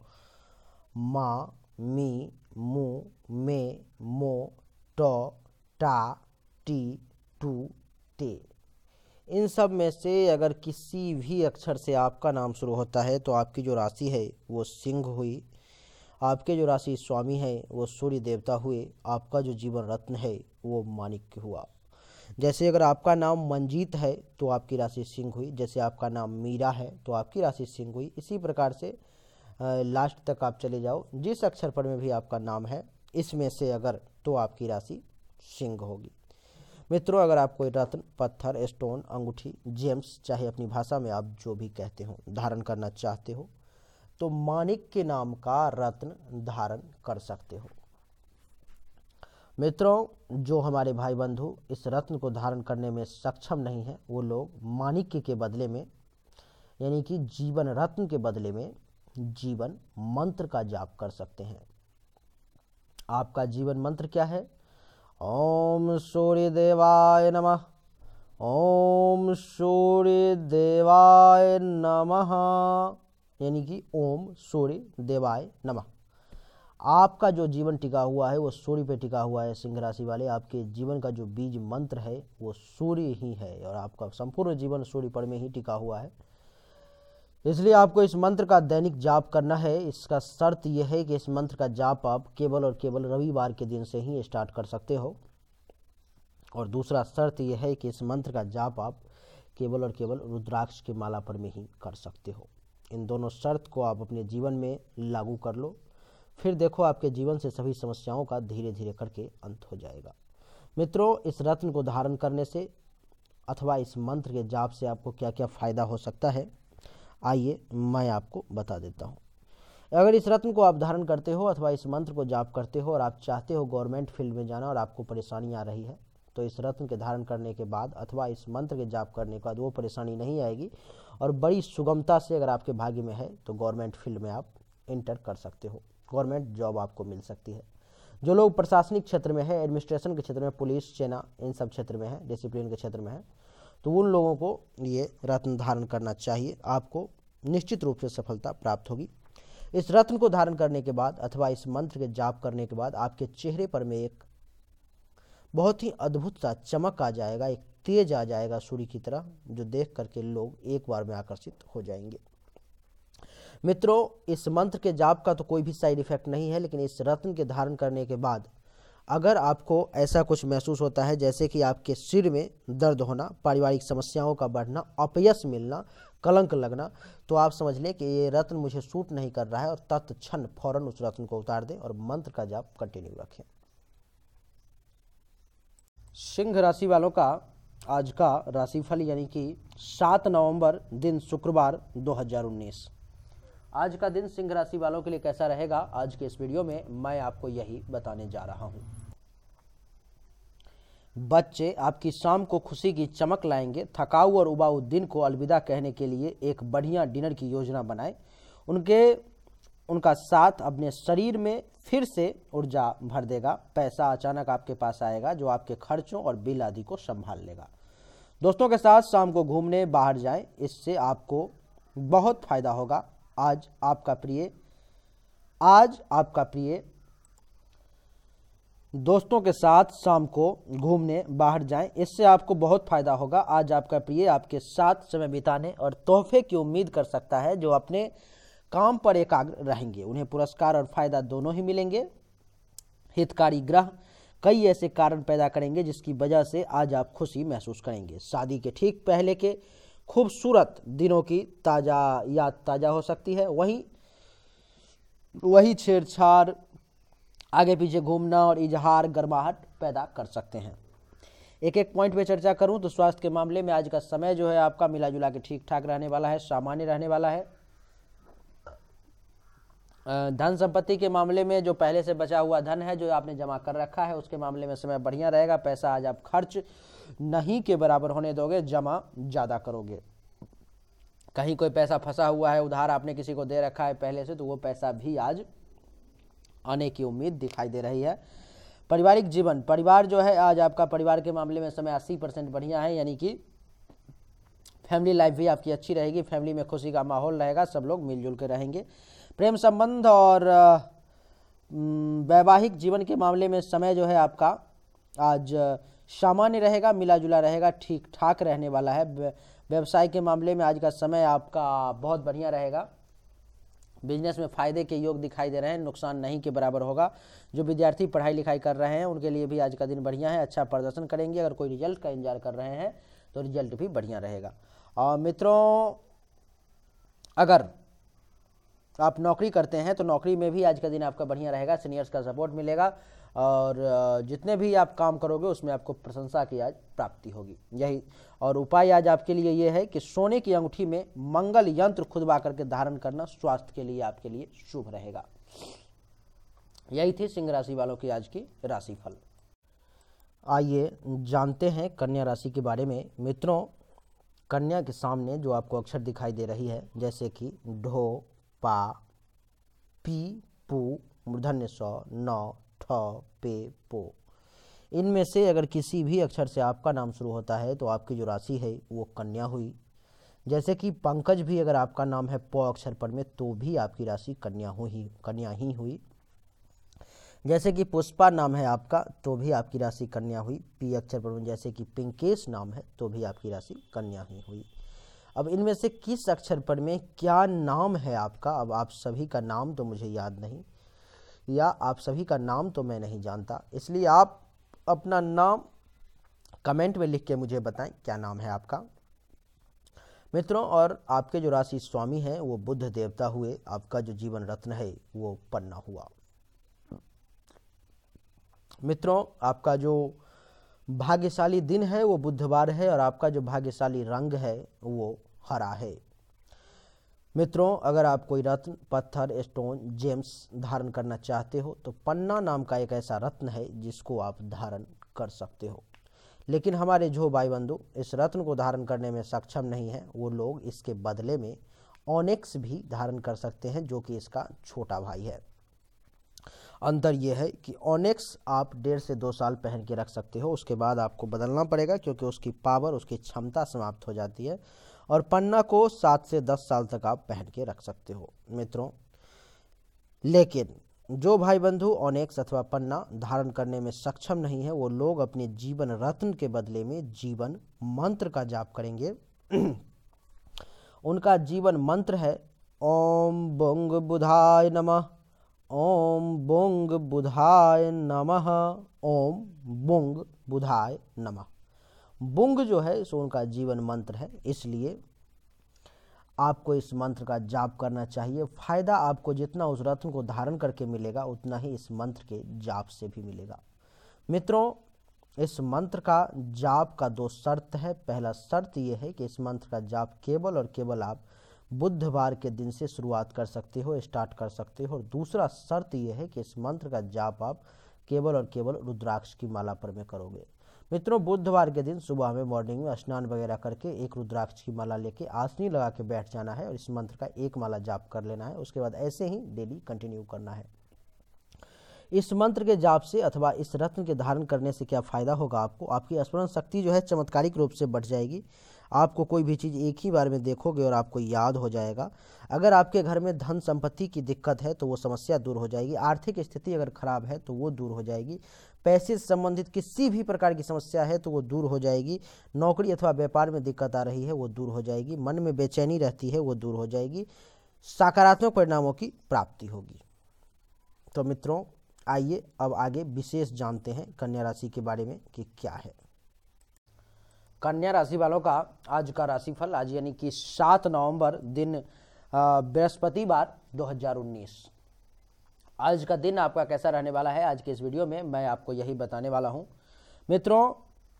मा, मी, मु, मे, मो, टो, टा, टी, टू, ते, इन सब में से अगर किसी भी अक्षर से आपका नाम शुरू होता है तो आपकी जो राशि है वो सिंह हुई। आपके जो राशि स्वामी है वो सूर्य देवता हुए। आपका जो जीवन रत्न है वो माणिक्य हुआ। जैसे अगर आपका नाम मंजीत है तो आपकी राशि सिंह हुई। जैसे आपका नाम मीरा है तो आपकी राशि सिंह हुई। इसी प्रकार से लास्ट तक आप चले जाओ, जिस अक्षर पर में भी आपका नाम है इसमें से अगर, तो आपकी राशि सिंह होगी। मित्रों, अगर आप कोई रत्न, पत्थर, स्टोन, अंगूठी, जेम्स, चाहे अपनी भाषा में आप जो भी कहते हो, धारण करना चाहते हो तो माणिक के नाम का रत्न धारण कर सकते हो। मित्रों, जो हमारे भाई बंधु इस रत्न को धारण करने में सक्षम नहीं है वो लोग माणिक्य के बदले में, यानी कि जीवन रत्न के बदले में जीवन मंत्र का जाप कर सकते हैं। आपका जीवन मंत्र क्या है? ओम सूर्य देवाय नमः। ओम सूर्य देवाय नमः, यानी कि ओम सूर्य देवाय नमः। आपका जो जीवन टिका हुआ है वो सूर्य पे टिका हुआ है। सिंह राशि वाले, आपके जीवन का जो बीज मंत्र है वो सूर्य ही है और आपका संपूर्ण जीवन सूर्य पर में ही टिका हुआ है। इसलिए आपको इस मंत्र का दैनिक जाप करना है। इसका शर्त यह है कि इस मंत्र का जाप आप केवल और केवल रविवार के दिन से ही स्टार्ट कर सकते हो, और दूसरा शर्त यह है कि इस मंत्र का जाप आप केवल और केवल रुद्राक्ष की माला पर में ही कर सकते हो। इन दोनों शर्त को आप अपने जीवन में लागू कर लो, फिर देखो आपके जीवन से सभी समस्याओं का धीरे धीरे करके अंत हो जाएगा। मित्रों, इस रत्न को धारण करने से अथवा इस मंत्र के जाप से आपको क्या क्या फ़ायदा हो सकता है, आइए मैं आपको बता देता हूँ। अगर इस रत्न को आप धारण करते हो अथवा इस मंत्र को जाप करते हो और आप चाहते हो गवर्नमेंट फील्ड में जाना और आपको परेशानी आ रही है, तो इस रत्न के धारण करने के बाद अथवा इस मंत्र के जाप करने के बाद वो परेशानी नहीं आएगी और बड़ी सुगमता से अगर आपके भाग्य में है तो गवर्नमेंट फील्ड में आप इंटर कर सकते हो, गवर्नमेंट जॉब आपको मिल सकती है। जो लोग प्रशासनिक क्षेत्र में है, एडमिनिस्ट्रेशन के क्षेत्र में, पुलिस, सेना, इन सब क्षेत्र में है, डिसिप्लिन के क्षेत्र में है, तो उन लोगों को ये रत्न धारण करना चाहिए, आपको निश्चित रूप से सफलता प्राप्त होगी। इस रत्न को धारण करने के बाद अथवा इस मंत्र के जाप करने के बाद आपके चेहरे पर में एक बहुत ही अद्भुत सा चमक आ जाएगा, एक तेज आ जाएगा सूर्य की तरह, जो देख करके लोग एक बार में आकर्षित हो जाएंगे। मित्रों, इस मंत्र के जाप का तो कोई भी साइड इफेक्ट नहीं है, लेकिन इस रत्न के धारण करने के बाद अगर आपको ऐसा कुछ महसूस होता है जैसे कि आपके सिर में दर्द होना, पारिवारिक समस्याओं का बढ़ना, अपयश मिलना, कलंक लगना, तो आप समझ लें कि ये रत्न मुझे सूट नहीं कर रहा है और तत्क्षण फौरन उस रत्न को उतार दें और मंत्र का जाप कंटिन्यू रखें। सिंह राशि वालों का आज का राशिफल यानी कि सात नवंबर दिन शुक्रवार दो हज़ार उन्नीस। आज का दिन सिंह राशि वालों के लिए कैसा रहेगा, आज के इस वीडियो में मैं आपको यही बताने जा रहा हूं। बच्चे आपकी शाम को खुशी की चमक लाएंगे। थकाऊ और उबाऊ दिन को अलविदा कहने के लिए एक बढ़िया डिनर की योजना बनाएं। उनके उनका साथ अपने शरीर में फिर से ऊर्जा भर देगा। पैसा अचानक आपके पास आएगा जो आपके खर्चों और बिल आदि को संभाल लेगा। दोस्तों के साथ शाम को घूमने बाहर जाएं, इससे आपको बहुत फायदा होगा। आज आपका प्रिय आज आपका प्रिय दोस्तों के साथ शाम को घूमने बाहर जाएं, इससे आपको बहुत फायदा होगा। आज आपका प्रिय आपके साथ समय बिताने और तोहफे की उम्मीद कर सकता है, जो अपने काम पर एकाग्र रहेंगे। उन्हें पुरस्कार और फायदा दोनों ही मिलेंगे। हितकारी ग्रह कई ऐसे कारण पैदा करेंगे जिसकी वजह से आज आप खुशी महसूस करेंगे। शादी के ठीक पहले के खूबसूरत दिनों की ताज़ा याद ताज़ा हो सकती है। वहीं वही छेड़छाड़, आगे पीछे घूमना और इजहार गर्माहट पैदा कर सकते हैं। एक एक पॉइंट पे चर्चा करूं तो स्वास्थ्य के मामले में आज का समय जो है आपका मिला जुला के ठीक ठाक रहने वाला है, सामान्य रहने वाला है। धन संपत्ति के मामले में जो पहले से बचा हुआ धन है, जो आपने जमा कर रखा है, उसके मामले में समय बढ़िया रहेगा। पैसा आज आप खर्च नहीं के बराबर होने दोगे, जमा ज़्यादा करोगे। कहीं कोई पैसा फंसा हुआ है, उधार आपने किसी को दे रखा है पहले से, तो वो पैसा भी आज आने की उम्मीद दिखाई दे रही है। पारिवारिक जीवन, परिवार जो है आज आपका परिवार के मामले में समय अस्सी परसेंट बढ़िया है, यानी कि फैमिली लाइफ भी आपकी अच्छी रहेगी। फैमिली में खुशी का माहौल रहेगा, सब लोग मिलजुल के रहेंगे। प्रेम संबंध और वैवाहिक जीवन के मामले में समय जो है आपका आज सामान्य रहेगा, मिला जुला रहेगा, ठीक ठाक रहने वाला है। व्यवसाय के मामले में आज का समय आपका बहुत बढ़िया रहेगा। बिजनेस में फायदे के योग दिखाई दे रहे हैं, नुकसान नहीं के बराबर होगा। जो विद्यार्थी पढ़ाई लिखाई कर रहे हैं उनके लिए भी आज का दिन बढ़िया है, अच्छा प्रदर्शन करेंगे। अगर कोई रिजल्ट का इंतजार कर रहे हैं तो रिजल्ट भी बढ़िया रहेगा। और मित्रों, अगर आप नौकरी करते हैं तो नौकरी में भी आज का दिन आपका बढ़िया रहेगा। सीनियर्स का सपोर्ट मिलेगा और जितने भी आप काम करोगे उसमें आपको प्रशंसा की आज प्राप्ति होगी। यही और उपाय आज आपके लिए ये है कि सोने की अंगूठी में मंगल यंत्र खुदबा करके धारण करना स्वास्थ्य के लिए आपके लिए शुभ रहेगा। यही थी सिंह राशि वालों की आज की राशिफल। आइए जानते हैं कन्या राशि के बारे में। मित्रों, कन्या के सामने जो आपको अक्षर दिखाई दे रही है, जैसे कि ढो, पा, पी, पू, मूर्धन्य स, न, ठ, पे, पो, इनमें से अगर किसी भी अक्षर से आपका नाम शुरू होता है तो आपकी जो राशि है वो कन्या हुई। जैसे कि पंकज भी अगर आपका नाम है प अक्षर पर में तो भी आपकी राशि कन्या हुई कन्या ही हुई। जैसे कि पुष्पा नाम है आपका तो भी आपकी राशि कन्या हुई। पी अक्षर पर में जैसे कि पिंकेश नाम है तो भी आपकी राशि कन्या ही हुई। अब इनमें से किस अक्षर पर में क्या नाम है आपका, अब आप सभी का नाम तो मुझे याद नहीं, या आप सभी का नाम तो मैं नहीं जानता, इसलिए आप अपना नाम कमेंट में लिख के मुझे बताएं क्या नाम है आपका। मित्रों, और आपके जो राशि स्वामी हैं वो बुध देवता हुए। आपका जो जीवन रत्न है वो पन्ना हुआ। मित्रों, आपका जो भाग्यशाली दिन है वो बुधवार है और आपका जो भाग्यशाली रंग है वो हरा है। मित्रों, अगर आप कोई रत्न, पत्थर, स्टोन, जेम्स धारण करना चाहते हो तो पन्ना नाम का एक ऐसा रत्न है जिसको आप धारण कर सकते हो। लेकिन हमारे जो भाई बंधु इस रत्न को धारण करने में सक्षम नहीं है, वो लोग इसके बदले में ऑनिक्स भी धारण कर सकते हैं, जो कि इसका छोटा भाई है। अंतर यह है कि ऑनिक्स आप डेढ़ से दो साल पहन के रख सकते हो, उसके बाद आपको बदलना पड़ेगा क्योंकि उसकी पावर, उसकी क्षमता समाप्त हो जाती है। और पन्ना को सात से दस साल तक आप पहन के रख सकते हो मित्रों। लेकिन जो भाई बंधु ऑनिक्स अथवा पन्ना धारण करने में सक्षम नहीं है, वो लोग अपने जीवन रत्न के बदले में जीवन मंत्र का जाप करेंगे। उनका जीवन मंत्र है ओम बुंग बुधाय नमः, ओम बुंग बुधाय नमः, ओम बुंग बुधाय नमः। बुंग जो है सो उनका जीवन मंत्र है, इसलिए आपको इस मंत्र का जाप करना चाहिए। फायदा आपको जितना उस रत्न को धारण करके मिलेगा उतना ही इस मंत्र के जाप से भी मिलेगा। मित्रों, इस मंत्र का जाप का दो शर्त है। पहला शर्त यह है कि इस मंत्र का जाप केवल और केवल आप बुधवार के दिन से शुरुआत कर सकते हो, स्टार्ट कर सकते हो। और दूसरा शर्त यह है कि इस मंत्र का जाप आप केवल और केवल रुद्राक्ष की माला पर में करोगे। मित्रों, बुधवार के दिन सुबह में मॉर्निंग में स्नान वगैरह करके एक रुद्राक्ष की माला लेके आसनी लगा के बैठ जाना है और इस मंत्र का एक माला जाप कर लेना है। उसके बाद ऐसे ही डेली कंटिन्यू करना है। इस मंत्र के जाप से अथवा इस रत्न के धारण करने से क्या फायदा होगा आपको? आपकी स्मरण शक्ति जो है चमत्कारिक रूप से बढ़ जाएगी। आपको कोई भी चीज़ एक ही बार में देखोगे और आपको याद हो जाएगा। अगर आपके घर में धन संपत्ति की दिक्कत है तो वो समस्या दूर हो जाएगी। आर्थिक स्थिति अगर खराब है तो वो दूर हो जाएगी। पैसे से संबंधित किसी भी प्रकार की समस्या है तो वो दूर हो जाएगी। नौकरी अथवा व्यापार में दिक्कत आ रही है वो दूर हो जाएगी। मन में बेचैनी रहती है वो दूर हो जाएगी। सकारात्मक परिणामों की प्राप्ति होगी। तो मित्रों, आइए अब आगे विशेष जानते हैं कन्या राशि के बारे में कि क्या है। कन्या राशि वालों का आज का राशिफल, आज यानी कि सात नवंबर दिन बृहस्पतिवार दो हज़ार उन्नीस, आज का दिन आपका कैसा रहने वाला है आज के इस वीडियो में मैं आपको यही बताने वाला हूं। मित्रों,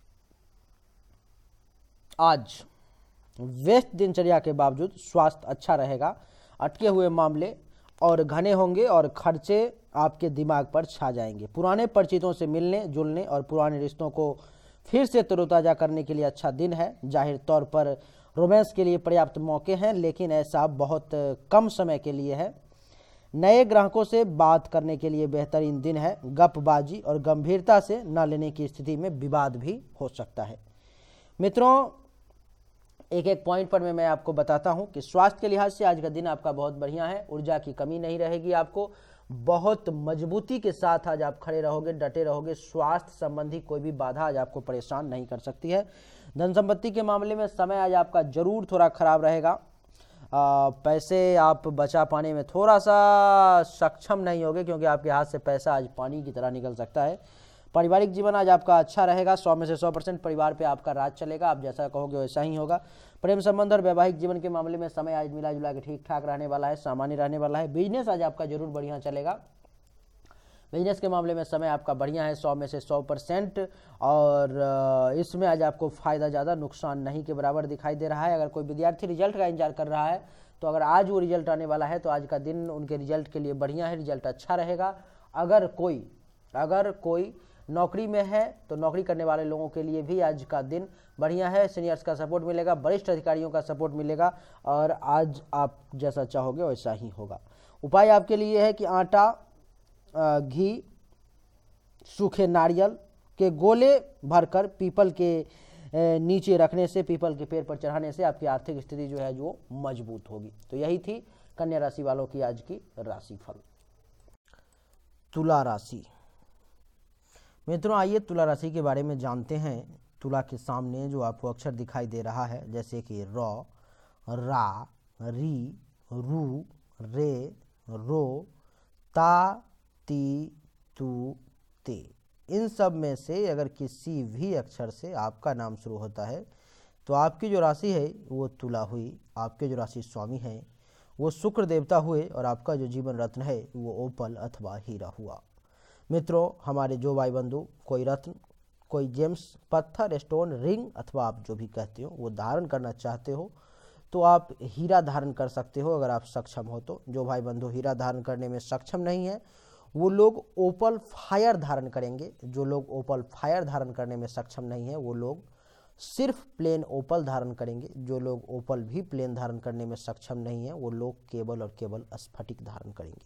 आज व्यस्त दिनचर्या के बावजूद स्वास्थ्य अच्छा रहेगा। अटके हुए मामले और घने होंगे और खर्चे आपके दिमाग पर छा जाएंगे। पुराने परिचितों से मिलने जुलने और पुराने रिश्तों को फिर से तरोताजा करने के लिए अच्छा दिन है। जाहिर तौर पर रोमांस के लिए पर्याप्त मौके हैं, लेकिन ऐसा बहुत कम समय के लिए है। नए ग्राहकों से बात करने के लिए बेहतरीन दिन है। गपबाजी और गंभीरता से न लेने की स्थिति में विवाद भी हो सकता है। मित्रों, एक एक पॉइंट पर मैं मैं आपको बताता हूं कि स्वास्थ्य के लिहाज से आज का दिन आपका बहुत बढ़िया है। ऊर्जा की कमी नहीं रहेगी। आपको बहुत मजबूती के साथ आज आप खड़े रहोगे, डटे रहोगे। स्वास्थ्य संबंधी कोई भी बाधा आज आपको परेशान नहीं कर सकती है। धन संपत्ति के मामले में समय आज आपका जरूर थोड़ा खराब रहेगा। आ, पैसे आप बचा पाने में थोड़ा सा सक्षम नहीं होगे क्योंकि आपके हाथ से पैसा आज पानी की तरह निकल सकता है। पारिवारिक जीवन आज आपका अच्छा रहेगा। सौ में से सौ परसेंट परिवार पे आपका राज चलेगा। आप जैसा कहोगे वैसा ही होगा। प्रेम संबंध और वैवाहिक जीवन के मामले में समय आज मिला जुला के ठीक ठाक रहने वाला है, सामान्य रहने वाला है। बिजनेस आज आपका जरूर बढ़िया चलेगा। बिजनेस के मामले में समय आपका बढ़िया है, सौ में से सौ परसेंट, और इसमें आज आपको फायदा ज़्यादा नुकसान नहीं के बराबर दिखाई दे रहा है। अगर कोई विद्यार्थी रिजल्ट का इंतजार कर रहा है तो अगर आज वो रिजल्ट आने वाला है तो आज का दिन उनके रिजल्ट के लिए बढ़िया है, रिजल्ट अच्छा रहेगा। अगर कोई अगर कोई नौकरी में है तो नौकरी करने वाले लोगों के लिए भी आज का दिन बढ़िया है। सीनियर्स का सपोर्ट मिलेगा, वरिष्ठ अधिकारियों का सपोर्ट मिलेगा और आज आप जैसा चाहोगे वैसा ही होगा। उपाय आपके लिए है कि आटा, घी, सूखे नारियल के गोले भरकर पीपल के नीचे रखने से, पीपल के पेड़ पर चढ़ाने से आपकी आर्थिक स्थिति जो है जो मजबूत होगी। तो यही थी कन्या राशि वालों की आज की राशिफल। तुला राशि। मित्रों, आइए तुला राशि के बारे में जानते हैं। तुला के सामने जो आपको अक्षर दिखाई दे रहा है जैसे कि र, रा, री, रू, रे, रो, ता, ती, तू, ते, इन सब में से अगर किसी भी अक्षर से आपका नाम शुरू होता है तो आपकी जो राशि है वो तुला हुई। आपके जो राशि स्वामी हैं वो शुक्र देवता हुए और आपका जो जीवन रत्न है वो ओपल अथवा हीरा हुआ। मित्रों, हमारे जो भाई बंधु कोई रत्न, कोई जेम्स, पत्थर, स्टोन, रिंग अथवा आप जो भी कहते हो वो धारण करना चाहते हो तो आप हीरा धारण कर सकते हो अगर आप सक्षम हो तो। जो भाई बंधु हीरा धारण करने में सक्षम नहीं है वो लोग ओपल फायर धारण करेंगे। जो लोग ओपल फायर धारण करने में सक्षम नहीं है वो लोग सिर्फ प्लेन ओपल धारण करेंगे। जो लोग ओपल भी प्लेन धारण करने में सक्षम नहीं है वो लोग केवल और केवल स्फटिक धारण करेंगे।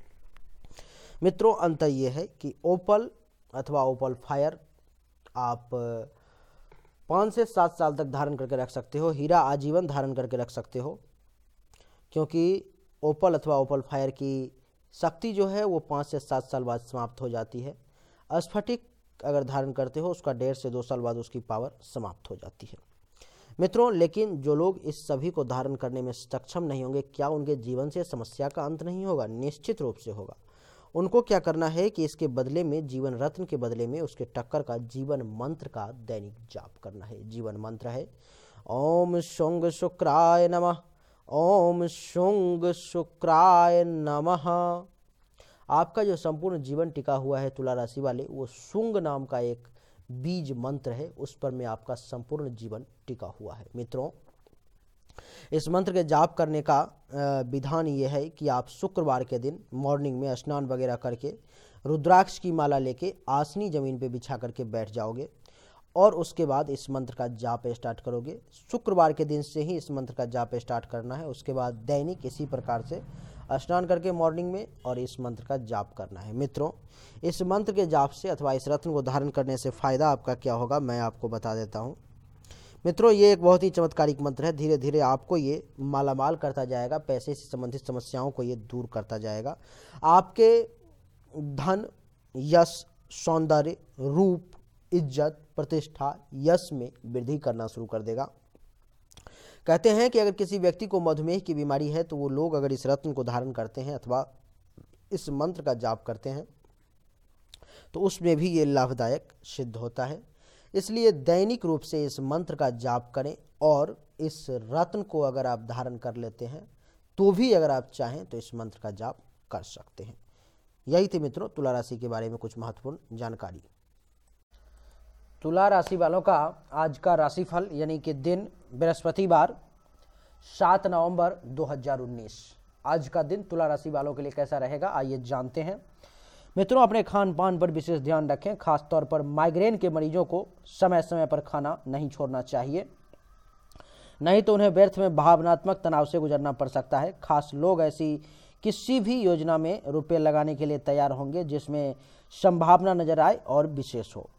मित्रों, अंतर यह है कि ओपल अथवा ओपल फायर आप पाँच से सात साल तक धारण करके रख सकते हो। हीरा आजीवन धारण करके रख सकते हो, क्योंकि ओपल अथवा ओपल फायर की शक्ति जो है वो पाँच से सात साल बाद समाप्त हो जाती है। स्फटिक अगर धारण करते हो उसका डेढ़ से दो साल बाद उसकी पावर समाप्त हो जाती है। मित्रों, लेकिन जो लोग इस सभी को धारण करने में सक्षम नहीं होंगे, क्या उनके जीवन से समस्या का अंत नहीं होगा? निश्चित रूप से होगा। उनको क्या करना है कि इसके बदले में, जीवन रत्न के बदले में, उसके टक्कर का जीवन मंत्र का दैनिक जाप करना है। जीवन मंत्र है ओम शुंग शुक्राय नमः, ओम शुंग शुक्राय नमः। आपका जो संपूर्ण जीवन टिका हुआ है तुला राशि वाले, वो शुंग नाम का एक बीज मंत्र है, उस पर में आपका संपूर्ण जीवन टिका हुआ है। मित्रों, इस मंत्र के जाप करने का विधान ये है कि आप शुक्रवार के दिन मॉर्निंग में स्नान वगैरह करके रुद्राक्ष की माला लेके आसनी जमीन पे बिछा करके बैठ जाओगे और उसके बाद इस मंत्र का जाप स्टार्ट करोगे। शुक्रवार के दिन से ही इस मंत्र का जाप स्टार्ट करना है। उसके बाद दैनिक इसी प्रकार से स्नान करके मॉर्निंग में और इस मंत्र का जाप करना है। मित्रों, इस मंत्र के जाप से अथवा इस रत्न को धारण करने से फ़ायदा आपका क्या होगा मैं आपको बता देता हूँ। मित्रों, ये एक बहुत ही चमत्कारिक मंत्र है। धीरे धीरे आपको ये मालामाल करता जाएगा, पैसे से संबंधित समस्याओं को ये दूर करता जाएगा। आपके धन, यश, सौंदर्य, रूप, इज्जत, प्रतिष्ठा, यश में वृद्धि करना शुरू कर देगा। कहते हैं कि अगर किसी व्यक्ति को मधुमेह की बीमारी है तो वो लोग अगर इस रत्न को धारण करते हैं अथवा इस मंत्र का जाप करते हैं तो उसमें भी ये लाभदायक सिद्ध होता है। इसलिए दैनिक रूप से इस मंत्र का जाप करें और इस रत्न को अगर आप धारण कर लेते हैं तो भी अगर आप चाहें तो इस मंत्र का जाप कर सकते हैं। यही थी मित्रों तुला राशि के बारे में कुछ महत्वपूर्ण जानकारी। तुला राशि वालों का आज का राशिफल यानी कि दिन बृहस्पतिवार सात नवंबर दो हज़ार उन्नीस। आज का दिन तुला राशि वालों के लिए कैसा रहेगा आइए जानते हैं। मित्रों, अपने खान पान पर विशेष ध्यान रखें। खास तौर पर माइग्रेन के मरीजों को समय समय पर खाना नहीं छोड़ना चाहिए, नहीं तो उन्हें व्यर्थ में भावनात्मक तनाव से गुजरना पड़ सकता है। खास लोग ऐसी किसी भी योजना में रुपए लगाने के लिए तैयार होंगे जिसमें संभावना नजर आए और विशेष हो।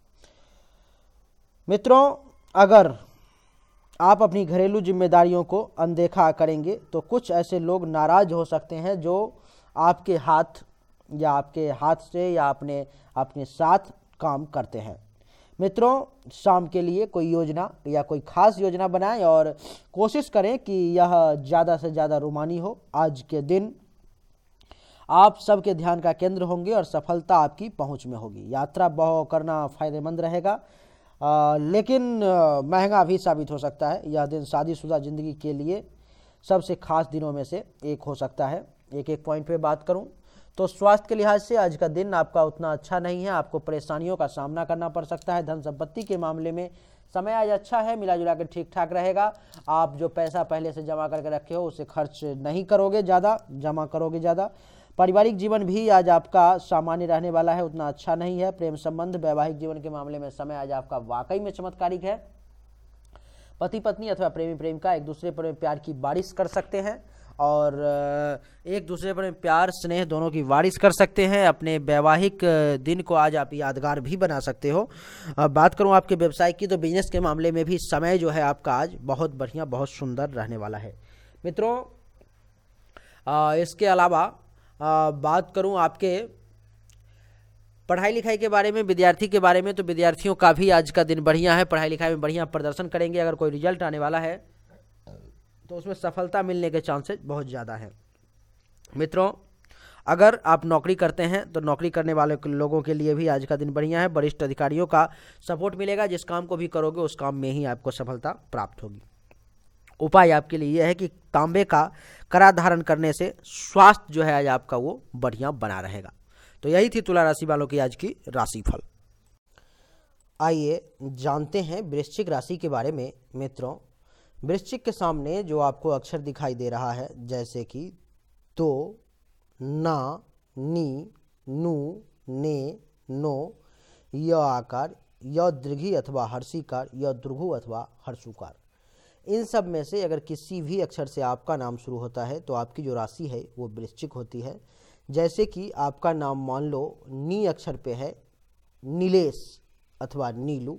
मित्रों, अगर आप अपनी घरेलू जिम्मेदारियों को अनदेखा करेंगे तो कुछ ऐसे लोग नाराज हो सकते हैं जो आपके हाथ या आपके हाथ से या अपने अपने साथ काम करते हैं। मित्रों, शाम के लिए कोई योजना या कोई खास योजना बनाएं और कोशिश करें कि यह ज़्यादा से ज़्यादा रोमानी हो। आज के दिन आप सबके ध्यान का केंद्र होंगे और सफलता आपकी पहुंच में होगी। यात्रा बहुत करना फायदेमंद रहेगा, आ, लेकिन आ, महंगा भी साबित हो सकता है। यह दिन शादीशुदा जिंदगी के लिए सबसे खास दिनों में से एक हो सकता है। एक एक पॉइंट पे बात करूं तो स्वास्थ्य के लिहाज से आज का दिन आपका उतना अच्छा नहीं है, आपको परेशानियों का सामना करना पड़ सकता है। धन संपत्ति के मामले में समय आज अच्छा है, मिला जुला कर ठीक ठाक रहेगा। आप जो पैसा पहले से जमा करके रखे हो उसे खर्च नहीं करोगे, ज़्यादा जमा करोगे ज़्यादा। पारिवारिक जीवन भी आज आपका सामान्य रहने वाला है, उतना अच्छा नहीं है। प्रेम संबंध, वैवाहिक जीवन के मामले में समय आज आपका वाकई में चमत्कारिक है। पति पत्नी अथवा प्रेमी प्रेमिका एक दूसरे पर प्यार की बारिश कर सकते हैं और एक दूसरे पर प्यार स्नेह दोनों की बारिश कर सकते हैं। अपने वैवाहिक दिन को आज आप यादगार भी बना सकते हो। अब बात करूं आपके व्यवसाय की तो बिजनेस के मामले में भी समय जो है आपका आज बहुत बढ़िया, बहुत सुंदर रहने वाला है। मित्रों, इसके अलावा बात करूं आपके पढ़ाई लिखाई के बारे में, विद्यार्थी के बारे में, तो विद्यार्थियों का भी आज का दिन बढ़िया है। पढ़ाई लिखाई में बढ़िया प्रदर्शन करेंगे। अगर कोई रिजल्ट आने वाला है तो उसमें सफलता मिलने के चांसेस बहुत ज़्यादा हैं। मित्रों, अगर आप नौकरी करते हैं तो नौकरी करने वाले लोगों के लिए भी आज का दिन बढ़िया है। वरिष्ठ अधिकारियों का सपोर्ट मिलेगा। जिस काम को भी करोगे उस काम में ही आपको सफलता प्राप्त होगी। उपाय आपके लिए यह है कि तांबे का कड़ा धारण करने से स्वास्थ्य जो है आज आपका वो बढ़िया बना रहेगा। तो यही थी तुला राशि वालों की आज की राशिफल। आइए जानते हैं वृश्चिक राशि के बारे में। मित्रों, वृश्चिक के सामने जो आपको अक्षर दिखाई दे रहा है, जैसे कि तो, ना, नी, नू, ने, नो, य आकार, य दीर्घी अथवा हर्षिकार, य दीर्घु अथवा हर्षुकार, इन सब में से अगर किसी भी अक्षर से आपका नाम शुरू होता है तो आपकी जो राशि है वो वृश्चिक होती है। जैसे कि आपका नाम मान लो नी अक्षर पे है, नीलेश अथवा नीलू,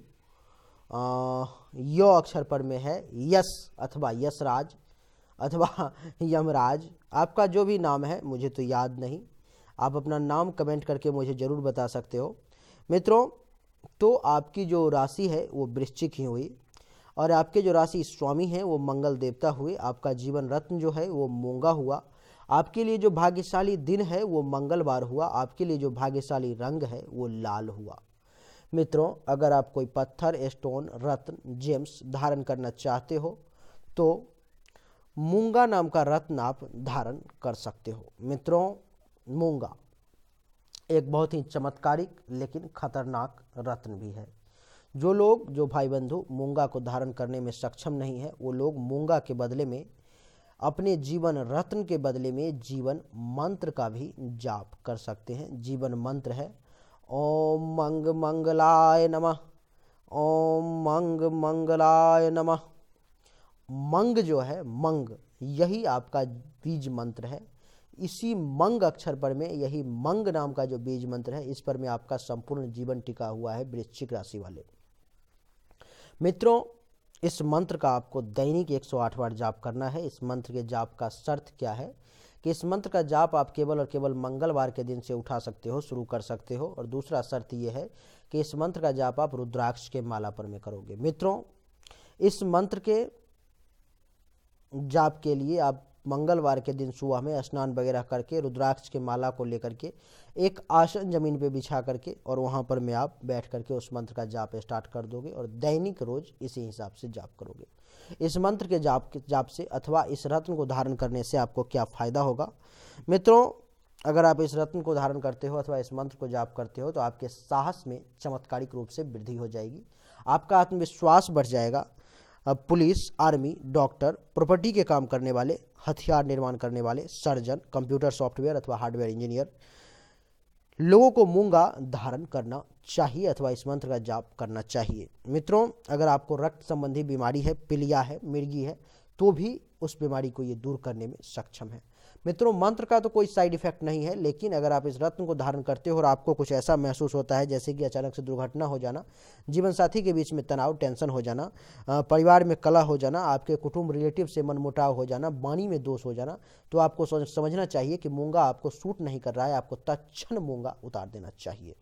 य अक्षर पर में है यश अथवा यशराज अथवा यमराज, आपका जो भी नाम है मुझे तो याद नहीं, आप अपना नाम कमेंट करके मुझे ज़रूर बता सकते हो मित्रों। तो आपकी जो राशि है वो वृश्चिक ही हुई और आपके जो राशि स्वामी हैं वो मंगल देवता हुए। आपका जीवन रत्न जो है वो मूंगा हुआ। आपके लिए जो भाग्यशाली दिन है वो मंगलवार हुआ। आपके लिए जो भाग्यशाली रंग है वो लाल हुआ। मित्रों, अगर आप कोई पत्थर, स्टोन, रत्न, जेम्स धारण करना चाहते हो तो मूंगा नाम का रत्न आप धारण कर सकते हो। मित्रों, मूंगा एक बहुत ही चमत्कारिक लेकिन खतरनाक रत्न भी है। जो लोग, जो भाई बंधु मूंगा को धारण करने में सक्षम नहीं है, वो लोग मूंगा के बदले में, अपने जीवन रत्न के बदले में जीवन मंत्र का भी जाप कर सकते हैं। जीवन मंत्र है ओम मंग मंगलाय नमः, ओम मंग मंगलाय नमः। मंग जो है, मंग, यही आपका बीज मंत्र है। इसी मंग अक्षर पर में, यही मंग नाम का जो बीज मंत्र है, इस पर में आपका संपूर्ण जीवन टिका हुआ है वृश्चिक राशि वाले मित्रों। इस मंत्र का आपको दैनिक एक सौ आठ बार जाप करना है। इस मंत्र के जाप का शर्त क्या है कि इस मंत्र का जाप आप केवल और केवल मंगलवार के दिन से उठा सकते हो, शुरू कर सकते हो। और दूसरा शर्त ये है कि इस मंत्र का जाप आप रुद्राक्ष के माला पर में करोगे। मित्रों, इस मंत्र के जाप के लिए आप मंगलवार के दिन सुबह में स्नान वगैरह करके रुद्राक्ष के माला को लेकर के एक आसन जमीन पे बिछा करके और वहाँ पर में आप बैठ करके उस मंत्र का जाप स्टार्ट कर दोगे और दैनिक रोज इसी हिसाब से जाप करोगे। इस मंत्र के जाप के जाप से अथवा इस रत्न को धारण करने से आपको क्या फ़ायदा होगा मित्रों? अगर आप इस रत्न को धारण करते हो अथवा इस मंत्र को जाप करते हो तो आपके साहस में चमत्कारिक रूप से वृद्धि हो जाएगी। आपका आत्मविश्वास बढ़ जाएगा। अब पुलिस, आर्मी, डॉक्टर, प्रॉपर्टी के काम करने वाले, हथियार निर्माण करने वाले, सर्जन, कंप्यूटर सॉफ्टवेयर अथवा हार्डवेयर इंजीनियर लोगों को मूंगा धारण करना चाहिए अथवा इस मंत्र का जाप करना चाहिए। मित्रों, अगर आपको रक्त संबंधी बीमारी है, पीलिया है, मिर्गी है, तो भी उस बीमारी को ये दूर करने में सक्षम है। मित्रों, मंत्र का तो कोई साइड इफेक्ट नहीं है, लेकिन अगर आप इस रत्न को धारण करते हो और आपको कुछ ऐसा महसूस होता है जैसे कि अचानक से दुर्घटना हो जाना, जीवन साथी के बीच में तनाव, टेंशन हो जाना, परिवार में कलह हो जाना, आपके कुटुंब रिलेटिव से मनमुटाव हो जाना, वाणी में दोष हो जाना, तो आपको समझना चाहिए कि मूंगा आपको सूट नहीं कर रहा है, आपको तत्क्षण मूंगा उतार देना चाहिए।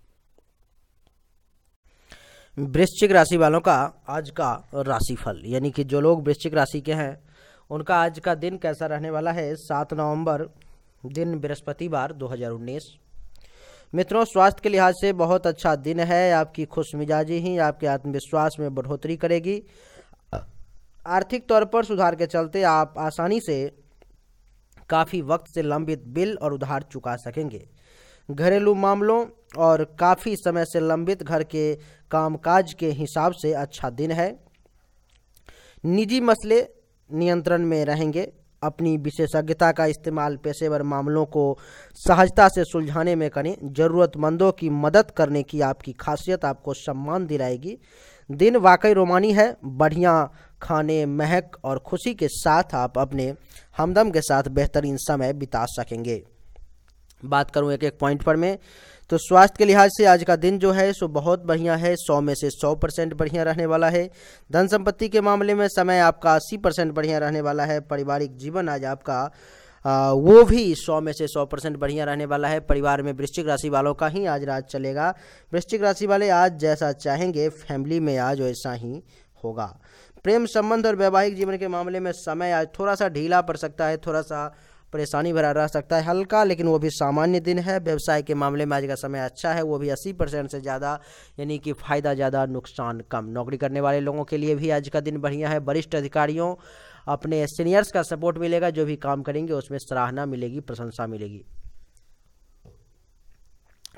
वृश्चिक राशि वालों का आज का राशिफल, यानी कि जो लोग वृश्चिक राशि के हैं उनका आज का दिन कैसा रहने वाला है। सात नवंबर दिन बृहस्पतिवार दो हज़ार उन्नीस। मित्रों, स्वास्थ्य के लिहाज से बहुत अच्छा दिन है। आपकी खुशमिजाजी ही आपके आत्मविश्वास में बढ़ोतरी करेगी। आर्थिक तौर पर सुधार के चलते आप आसानी से काफ़ी वक्त से लंबित बिल और उधार चुका सकेंगे। घरेलू मामलों और काफ़ी समय से लंबित घर के कामकाज के हिसाब से अच्छा दिन है। निजी मसले नियंत्रण में रहेंगे। अपनी विशेषज्ञता का इस्तेमाल पेशेवर मामलों को सहजता से सुलझाने में करें। ज़रूरतमंदों की मदद करने की आपकी खासियत आपको सम्मान दिलाएगी। दिन वाकई रोमानी है। बढ़िया खाने, महक और खुशी के साथ आप अपने हमदम के साथ बेहतरीन समय बिता सकेंगे। बात करूं एक एक पॉइंट पर में, तो स्वास्थ्य के लिहाज से आज का दिन जो है सो बहुत बढ़िया है। सौ में से सौ परसेंट बढ़िया रहने वाला है। धन संपत्ति के मामले में समय आपका अस्सी परसेंट बढ़िया रहने वाला है। पारिवारिक जीवन आज आपका आ, वो भी सौ में से सौ परसेंट बढ़िया रहने वाला है। परिवार में वृश्चिक राशि वालों का ही आज राज चलेगा। वृश्चिक राशि वाले आज जैसा चाहेंगे फैमिली में आज वैसा ही होगा। प्रेम संबंध और वैवाहिक जीवन के मामले में समय आज थोड़ा सा ढीला पड़ सकता है, थोड़ा सा परेशानी भरा रह सकता है हल्का, लेकिन वो भी सामान्य दिन है। व्यवसाय के मामले में आज का समय अच्छा है, वो भी अस्सी परसेंट से ज़्यादा, यानी कि फ़ायदा ज़्यादा नुकसान कम। नौकरी करने वाले लोगों के लिए भी आज का दिन बढ़िया है। वरिष्ठ अधिकारियों, अपने सीनियर्स का सपोर्ट मिलेगा। जो भी काम करेंगे उसमें सराहना मिलेगी, प्रशंसा मिलेगी।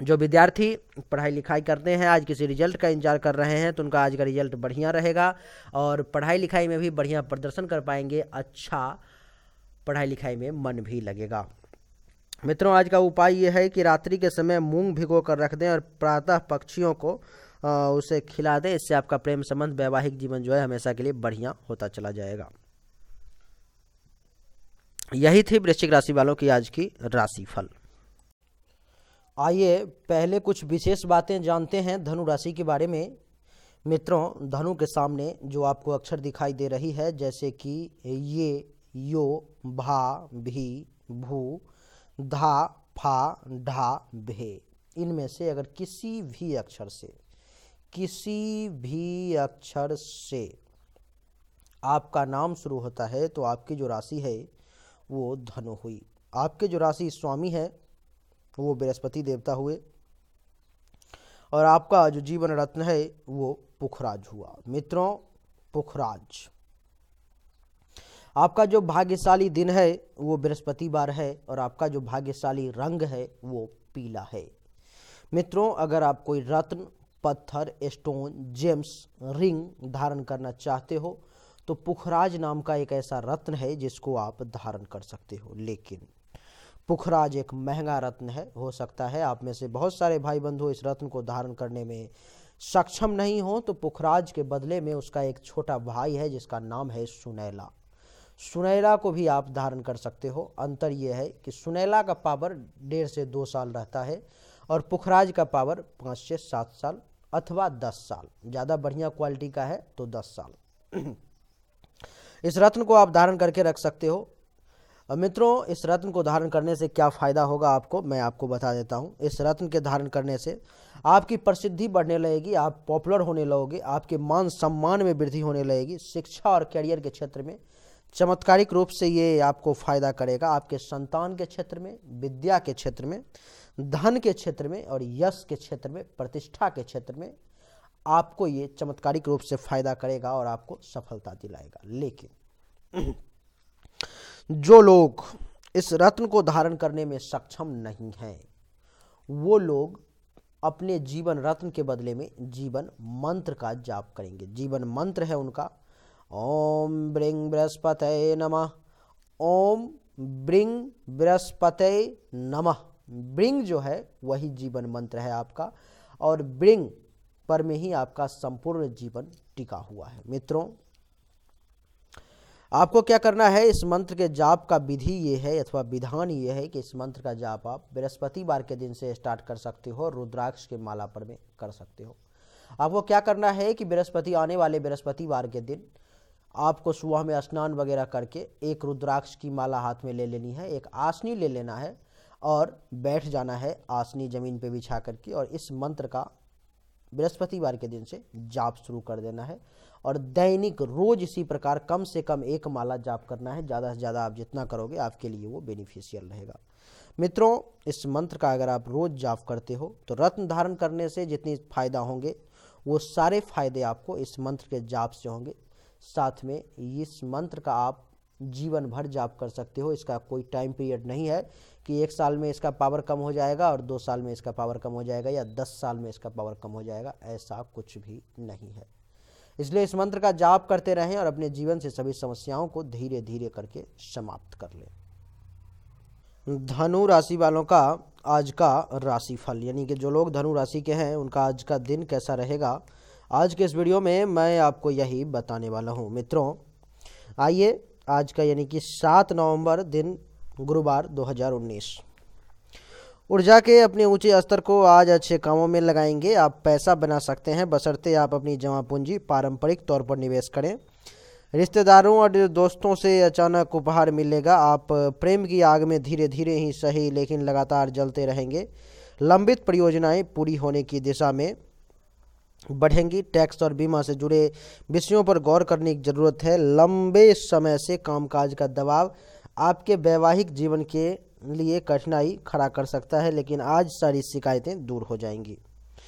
जो विद्यार्थी पढ़ाई लिखाई करते हैं, आज किसी रिजल्ट का इंतजार कर रहे हैं, तो उनका आज का रिजल्ट बढ़िया रहेगा और पढ़ाई लिखाई में भी बढ़िया प्रदर्शन कर पाएंगे, अच्छा पढ़ाई लिखाई में मन भी लगेगा। मित्रों, आज का उपाय ये है कि रात्रि के समय मूंग भिगो कर रख दें और प्रातः पक्षियों को आ, उसे खिला दें। इससे आपका प्रेम संबंध, वैवाहिक जीवन जो है हमेशा के लिए बढ़िया होता चला जाएगा। यही थी वृश्चिक राशि वालों की आज की राशिफल। आइए पहले कुछ विशेष बातें जानते हैं धनु राशि के बारे में। मित्रों, धनु के सामने जो आपको अक्षर दिखाई दे रही है, जैसे कि ये, यो, भा, भी, भू, धा, फा, ढा, भे, इनमें से अगर किसी भी अक्षर से किसी भी अक्षर से आपका नाम शुरू होता है तो आपकी जो राशि है वो धनु हुई। आपके जो राशि स्वामी है वो बृहस्पति देवता हुए और आपका जो जीवन रत्न है वो पुखराज हुआ। मित्रों, पुखराज, आपका जो भाग्यशाली दिन है वो बृहस्पतिवार है और आपका जो भाग्यशाली रंग है वो पीला है। मित्रों, अगर आप कोई रत्न, पत्थर, स्टोन, जेम्स, रिंग धारण करना चाहते हो तो पुखराज नाम का एक ऐसा रत्न है जिसको आप धारण कर सकते हो। लेकिन पुखराज एक महंगा रत्न है। हो सकता है आप में से बहुत सारे भाई बंधु इस रत्न को धारण करने में सक्षम नहीं हो, तो पुखराज के बदले में उसका एक छोटा भाई है जिसका नाम है सुनैला। सुनैला को भी आप धारण कर सकते हो। अंतर यह है कि सुनैला का पावर डेढ़ से दो साल रहता है और पुखराज का पावर पाँच से सात साल अथवा दस साल। ज़्यादा बढ़िया क्वालिटी का है तो दस साल। इस रत्न को आप धारण करके रख सकते हो। मित्रों, इस रत्न को धारण करने से क्या फ़ायदा होगा आपको, मैं आपको बता देता हूँ। इस रत्न के धारण करने से आपकी प्रसिद्धि बढ़ने लगेगी, आप पॉपुलर होने लगोगे, आपके मान सम्मान में वृद्धि होने लगेगी। शिक्षा और करियर के क्षेत्र में चमत्कारिक रूप से ये आपको फ़ायदा करेगा। आपके संतान के क्षेत्र में, विद्या के क्षेत्र में, धन के क्षेत्र में और यश के क्षेत्र में, प्रतिष्ठा के क्षेत्र में आपको ये चमत्कारिक रूप से फ़ायदा करेगा और आपको सफलता दिलाएगा। लेकिन जो लोग इस रत्न को धारण करने में सक्षम नहीं हैं, वो लोग अपने जीवन रत्न के बदले में जीवन मंत्र का जाप करेंगे। जीवन मंत्र है उनका ओम ब्रिंग बृहस्पतये नमः, ओम ब्रिंग बृहस्पतये नमः। ब्रिंग जो है वही जीवन मंत्र है आपका और ब्रिंग पर में ही आपका संपूर्ण जीवन टिका हुआ है। मित्रों, आपको क्या करना है, इस मंत्र के जाप का विधि ये है अथवा विधान ये है कि इस मंत्र का जाप आप बृहस्पतिवार के दिन से स्टार्ट कर सकते हो, रुद्राक्ष के माला पर में कर सकते हो। आपको क्या करना है कि बृहस्पति आने वाले बृहस्पतिवार के दिन आपको सुबह में स्नान वगैरह करके एक रुद्राक्ष की माला हाथ में ले लेनी है, एक आसनी ले लेना है और बैठ जाना है आसनी जमीन पे बिछा करके और इस मंत्र का बृहस्पतिवार के दिन से जाप शुरू कर देना है और दैनिक रोज इसी प्रकार कम से कम एक माला जाप करना है। ज़्यादा से ज़्यादा आप जितना करोगे आपके लिए वो बेनिफिशियल रहेगा। मित्रों, इस मंत्र का अगर आप रोज जाप करते हो तो रत्न धारण करने से जितनी फायदा होंगे वो सारे फायदे आपको इस मंत्र के जाप से होंगे। साथ में इस मंत्र का आप जीवन भर जाप कर सकते हो। इसका कोई टाइम पीरियड नहीं है कि एक साल में इसका पावर कम हो जाएगा और दो साल में इसका पावर कम हो जाएगा या दस साल में इसका पावर कम हो जाएगा, ऐसा कुछ भी नहीं है। इसलिए इस मंत्र का जाप करते रहें और अपने जीवन से सभी समस्याओं को धीरे धीरे करके समाप्त कर लें। धनु राशि वालों का आज का राशिफल, यानी कि जो लोग धनु राशि के हैं उनका आज का दिन कैसा रहेगा, आज के इस वीडियो में मैं आपको यही बताने वाला हूँ। मित्रों, आइए आज का यानी कि सात नवंबर दिन गुरुवार दो हज़ार उन्नीस, ऊर्जा के अपने ऊंचे स्तर को आज अच्छे कामों में लगाएंगे। आप पैसा बना सकते हैं बशर्ते आप अपनी जमा पूंजी पारंपरिक तौर पर निवेश करें। रिश्तेदारों और दोस्तों से अचानक उपहार मिलेगा। आप प्रेम की आग में धीरे धीरे ही सही लेकिन लगातार जलते रहेंगे। लंबित परियोजनाएं पूरी होने की दिशा में बढ़ेंगी। टैक्स और बीमा से जुड़े विषयों पर गौर करने की जरूरत है। लंबे समय से कामकाज का दबाव आपके वैवाहिक जीवन के लिए कठिनाई खड़ा कर सकता है, लेकिन आज सारी शिकायतें दूर हो जाएंगी।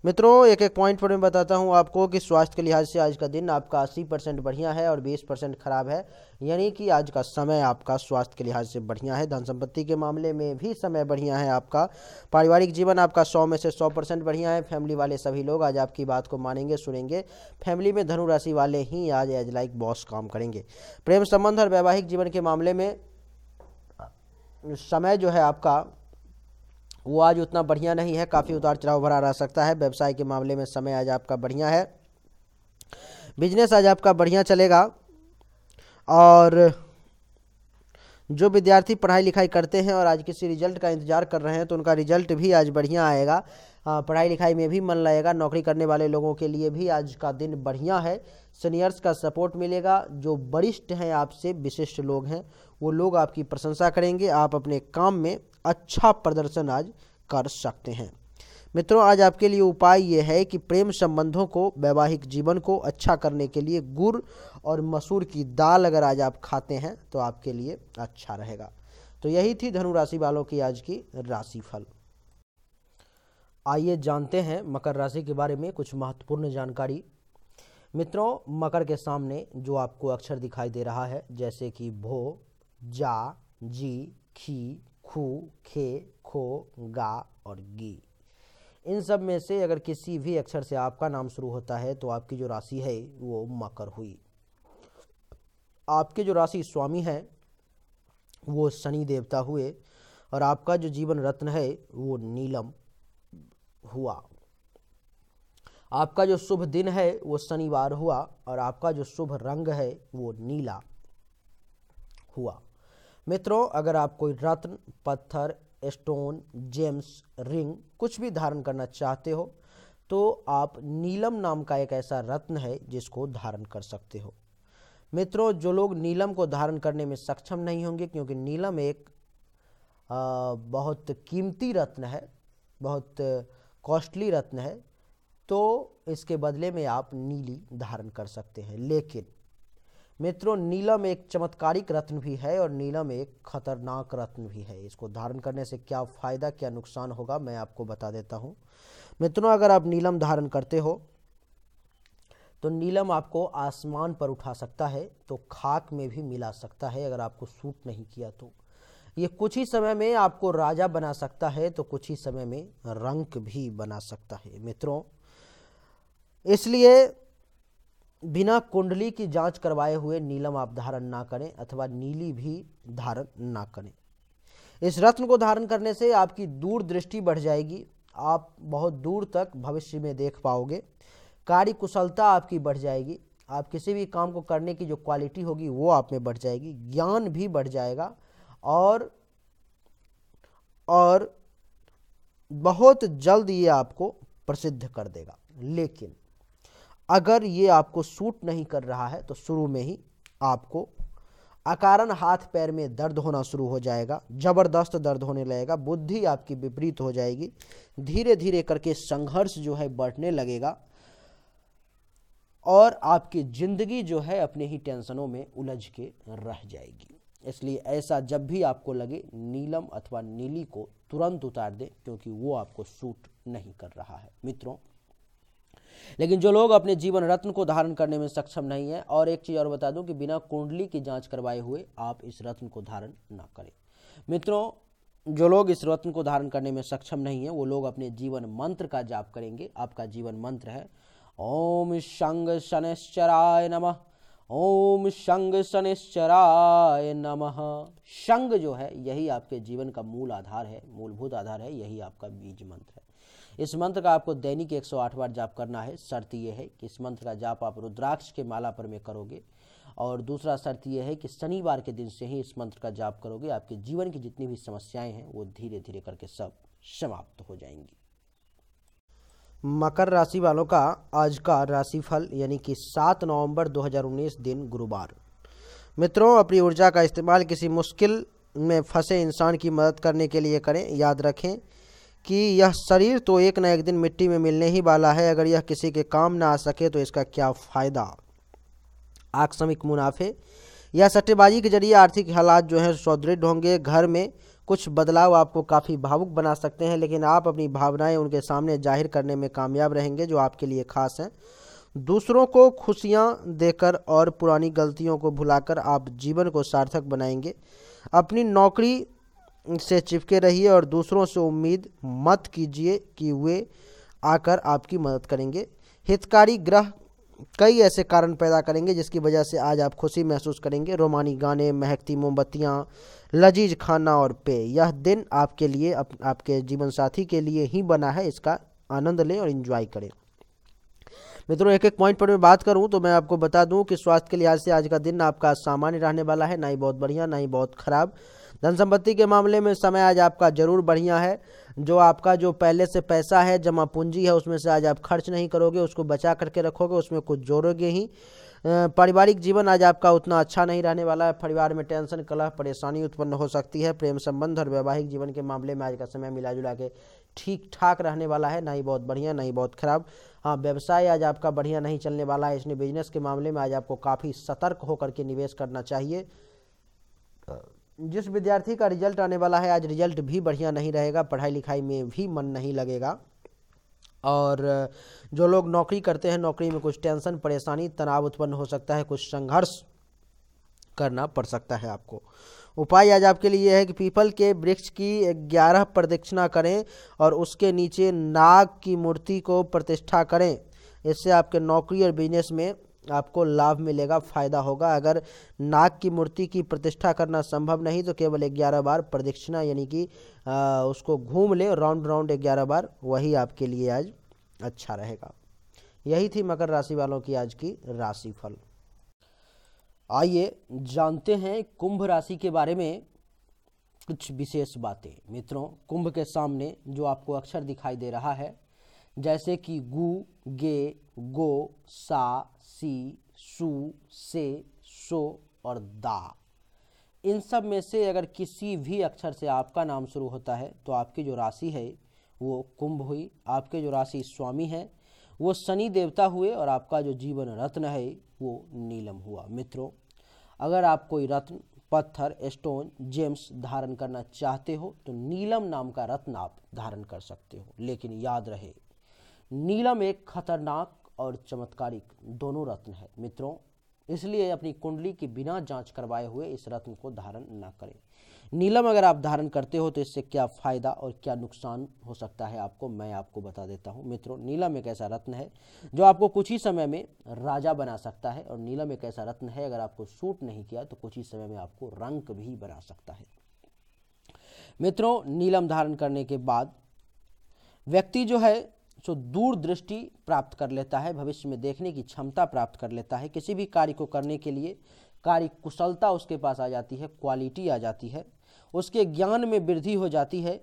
मित्रों एक एक पॉइंट पर मैं बताता हूं आपको कि स्वास्थ्य के लिहाज से आज का दिन आपका अस्सी परसेंट बढ़िया है और बीस परसेंट खराब है, यानी कि आज का समय आपका स्वास्थ्य के लिहाज से बढ़िया है। धन संपत्ति के मामले में भी समय बढ़िया है आपका। पारिवारिक जीवन आपका सौ में से सौ परसेंट बढ़िया है। फैमिली वाले सभी लोग आज आपकी बात को मानेंगे, सुनेंगे। फैमिली में धनु राशि वाले ही आज एज लाइक बॉस काम करेंगे। प्रेम संबंध और वैवाहिक जीवन के मामले में समय जो है आपका वो आज उतना बढ़िया नहीं है, काफ़ी उतार चढ़ाव भरा रह सकता है। व्यवसाय के मामले में समय आज आपका बढ़िया है। बिजनेस आज आपका बढ़िया चलेगा। और जो विद्यार्थी पढ़ाई लिखाई करते हैं और आज किसी रिजल्ट का इंतजार कर रहे हैं तो उनका रिजल्ट भी आज बढ़िया आएगा। पढ़ाई लिखाई में भी मन लगेगा। नौकरी करने वाले लोगों के लिए भी आज का दिन बढ़िया है। सीनियर्स का सपोर्ट मिलेगा। जो वरिष्ठ हैं, आपसे विशिष्ट लोग हैं, वो लोग आपकी प्रशंसा करेंगे। आप अपने काम में अच्छा प्रदर्शन आज कर सकते हैं। मित्रों आज आपके लिए उपाय ये है कि प्रेम संबंधों को, वैवाहिक जीवन को अच्छा करने के लिए गुड़ और मसूर की दाल अगर आज आप खाते हैं तो आपके लिए अच्छा रहेगा। तो यही थी धनु राशि वालों की आज की राशिफल। आइए जानते हैं मकर राशि के बारे में कुछ महत्वपूर्ण जानकारी। मित्रों मकर के सामने जो आपको अक्षर दिखाई दे रहा है, जैसे कि भो, जा, जी, खी, खू, खे, खो, गा और गी, इन सब में से अगर किसी भी अक्षर से आपका नाम शुरू होता है तो आपकी जो राशि है वो मकर हुई। आपके जो राशि स्वामी हैं वो शनि देवता हुए और आपका जो जीवन रत्न है वो नीलम हुआ। आपका जो शुभ दिन है वो शनिवार हुआ और आपका जो शुभ रंग है वो नीला हुआ। मित्रों अगर आप कोई रत्न, पत्थर, स्टोन, जेम्स, रिंग कुछ भी धारण करना चाहते हो तो आप नीलम नाम का एक ऐसा रत्न है जिसको धारण कर सकते हो। मित्रों जो लोग नीलम को धारण करने में सक्षम नहीं होंगे, क्योंकि नीलम एक आ, बहुत कीमती रत्न है, बहुत कॉस्टली रत्न है, तो इसके बदले में आप नीली धारण कर सकते हैं। लेकिन मित्रों नीलम एक चमत्कारिक रत्न भी है और नीलम एक खतरनाक रत्न भी है। इसको धारण करने से क्या फ़ायदा क्या नुकसान होगा मैं आपको बता देता हूँ। मित्रों अगर आप नीलम धारण करते हो तो नीलम आपको आसमान पर उठा सकता है, तो खाक में भी मिला सकता है अगर आपको सूट नहीं किया तो। ये कुछ ही समय में आपको राजा बना सकता है तो कुछ ही समय में रंक भी बना सकता है। मित्रों इसलिए बिना कुंडली की जांच करवाए हुए नीलम आप धारण ना करें अथवा नीली भी धारण ना करें। इस रत्न को धारण करने से आपकी दूर दृष्टि बढ़ जाएगी। आप बहुत दूर तक भविष्य में देख पाओगे। कार्य कुशलता आपकी बढ़ जाएगी। आप किसी भी काम को करने की जो क्वालिटी होगी वो आप में बढ़ जाएगी। ज्ञान भी बढ़ जाएगा और और बहुत जल्द ये आपको प्रसिद्ध कर देगा। लेकिन अगर ये आपको सूट नहीं कर रहा है तो शुरू में ही आपको अकारण हाथ पैर में दर्द होना शुरू हो जाएगा, जबरदस्त दर्द होने लगेगा, बुद्धि आपकी विपरीत हो जाएगी, धीरे धीरे करके संघर्ष जो है बढ़ने लगेगा और आपकी जिंदगी जो है अपने ही टेंशनों में उलझ के रह जाएगी। इसलिए ऐसा जब भी आपको लगे नीलम अथवा नीली को तुरंत उतार दें, क्योंकि वो आपको सूट नहीं कर रहा है। मित्रों लेकिन जो लोग अपने जीवन रत्न को धारण करने में सक्षम नहीं है, और एक चीज और बता दूं कि बिना कुंडली की जांच करवाए हुए आप इस रत्न को धारण ना करें। मित्रों जो लोग इस रत्न को धारण करने में सक्षम नहीं है वो लोग अपने जीवन मंत्र का जाप करेंगे। आपका जीवन मंत्र है ओम शंग शनिश्चराय नमः, ओम शंग शनिश्चराय नमः। शंग जो है यही आपके जीवन का मूल आधार है, मूलभूत आधार है, यही आपका बीज मंत्र है। इस मंत्र का आपको दैनिक एक सौ आठ बार जाप करना है। शर्त यह है कि इस मंत्र का जाप आप रुद्राक्ष के माला पर में करोगे, और दूसरा शर्त यह है कि शनिवार के दिन से ही इस मंत्र का जाप करोगे। आपके जीवन की जितनी भी समस्याएं हैं वो धीरे धीरे करके सब समाप्त हो जाएंगी। मकर राशि वालों का आज का राशिफल यानी कि सात नवंबर दो हज़ार उन्नीस दिन गुरुवार। मित्रों अपनी ऊर्जा का इस्तेमाल किसी मुश्किल में फंसे इंसान की मदद करने के लिए करें। याद रखें कि यह शरीर तो एक न एक दिन मिट्टी में मिलने ही वाला है। अगर यह किसी के काम ना आ सके तो इसका क्या फ़ायदा। आकस्मिक मुनाफे या सट्टेबाजी के जरिए आर्थिक हालात जो है सुदृढ़ होंगे। घर में कुछ बदलाव आपको काफ़ी भावुक बना सकते हैं, लेकिन आप अपनी भावनाएं उनके सामने जाहिर करने में कामयाब रहेंगे जो आपके लिए खास हैं। दूसरों को खुशियां देकर और पुरानी गलतियों को भुलाकर आप जीवन को सार्थक बनाएंगे। अपनी नौकरी से चिपके रहिए और दूसरों से उम्मीद मत कीजिए कि वे आकर आपकी मदद करेंगे। हितकारी ग्रह कई ऐसे कारण पैदा करेंगे जिसकी वजह से आज आप खुशी महसूस करेंगे। रोमानी गाने, महकती मोमबत्तियां, लजीज खाना और पेय, यह दिन आपके लिए आप, आपके जीवन साथी के लिए ही बना है। इसका आनंद लें और एंजॉय करें। मित्रों, एक एक पॉइंट पर मैं बात करूं तो मैं आपको बता दूं कि स्वास्थ्य के लिहाज से आज का दिन आपका सामान्य रहने वाला है, ना ही बहुत बढ़िया ना ही बहुत खराब। धन संपत्ति के मामले में समय आज आपका जरूर बढ़िया है। जो आपका जो पहले से पैसा है, जमा पूंजी है, उसमें से आज आप खर्च नहीं करोगे, उसको बचा करके रखोगे, उसमें कुछ जोड़ोगे ही। पारिवारिक जीवन आज आपका उतना अच्छा नहीं रहने वाला है। परिवार में टेंशन, कलह, परेशानी उत्पन्न हो सकती है। प्रेम संबंध और वैवाहिक जीवन के मामले में आज का समय मिला जुला के ठीक ठाक रहने वाला है, ना ही बहुत बढ़िया ना ही बहुत खराब। हाँ, व्यवसाय आज आपका बढ़िया नहीं चलने वाला है, इसलिए बिजनेस के मामले में आज आपको काफ़ी सतर्क होकर के निवेश करना चाहिए। जिस विद्यार्थी का रिजल्ट आने वाला है, आज रिजल्ट भी बढ़िया नहीं रहेगा, पढ़ाई लिखाई में भी मन नहीं लगेगा। और जो लोग नौकरी करते हैं, नौकरी में कुछ टेंशन, परेशानी, तनाव उत्पन्न हो सकता है, कुछ संघर्ष करना पड़ सकता है आपको। उपाय आज आपके लिए यह है कि पीपल के वृक्ष की ग्यारह प्रदक्षिणा करें और उसके नीचे नाग की मूर्ति को प्रतिष्ठा करें। इससे आपके नौकरी और बिजनेस में आपको लाभ मिलेगा, फायदा होगा। अगर नाग की मूर्ति की प्रतिष्ठा करना संभव नहीं तो केवल ग्यारह बार प्रदक्षिणा यानी कि उसको घूम ले, राउंड राउंड ग्यारह बार, वही आपके लिए आज अच्छा रहेगा। यही थी मकर राशि वालों की आज की राशिफल। आइए जानते हैं कुंभ राशि के बारे में कुछ विशेष बातें। मित्रों, कुंभ के सामने जो आपको अक्षर दिखाई दे रहा है, जैसे कि गु, गे, गो, सा, सी, सु, से, सो और दा, इन सब में से अगर किसी भी अक्षर से आपका नाम शुरू होता है तो आपकी जो राशि है वो कुंभ हुई। आपके जो राशि स्वामी हैं वो शनि देवता हुए और आपका जो जीवन रत्न है वो नीलम हुआ। मित्रों, अगर आप कोई रत्न, पत्थर, स्टोन, जेम्स धारण करना चाहते हो तो नीलम नाम का रत्न आप धारण कर सकते हो। लेकिन याद रहे, नीलम एक खतरनाक और चमत्कारिक दोनों रत्न है मित्रों, इसलिए अपनी कुंडली की बिना जांच करवाए हुए इस रत्न को धारण न करें। नीलम अगर आप धारण करते हो तो इससे क्या फायदा और क्या नुकसान हो सकता है आपको, मैं आपको बता देता हूं। मित्रों, नीलम एक ऐसा रत्न है जो आपको कुछ ही समय में राजा बना सकता है, और नीलम एक ऐसा रत्न है अगर आपको सूट नहीं किया तो कुछ ही समय में आपको रंक भी बना सकता है। मित्रों, नीलम धारण करने के बाद व्यक्ति जो है सो दूर दृष्टि प्राप्त कर लेता है, भविष्य में देखने की क्षमता प्राप्त कर लेता है। किसी भी कार्य को करने के लिए कार्य कुशलता उसके पास आ जाती है, क्वालिटी आ जाती है, उसके ज्ञान में वृद्धि हो जाती है,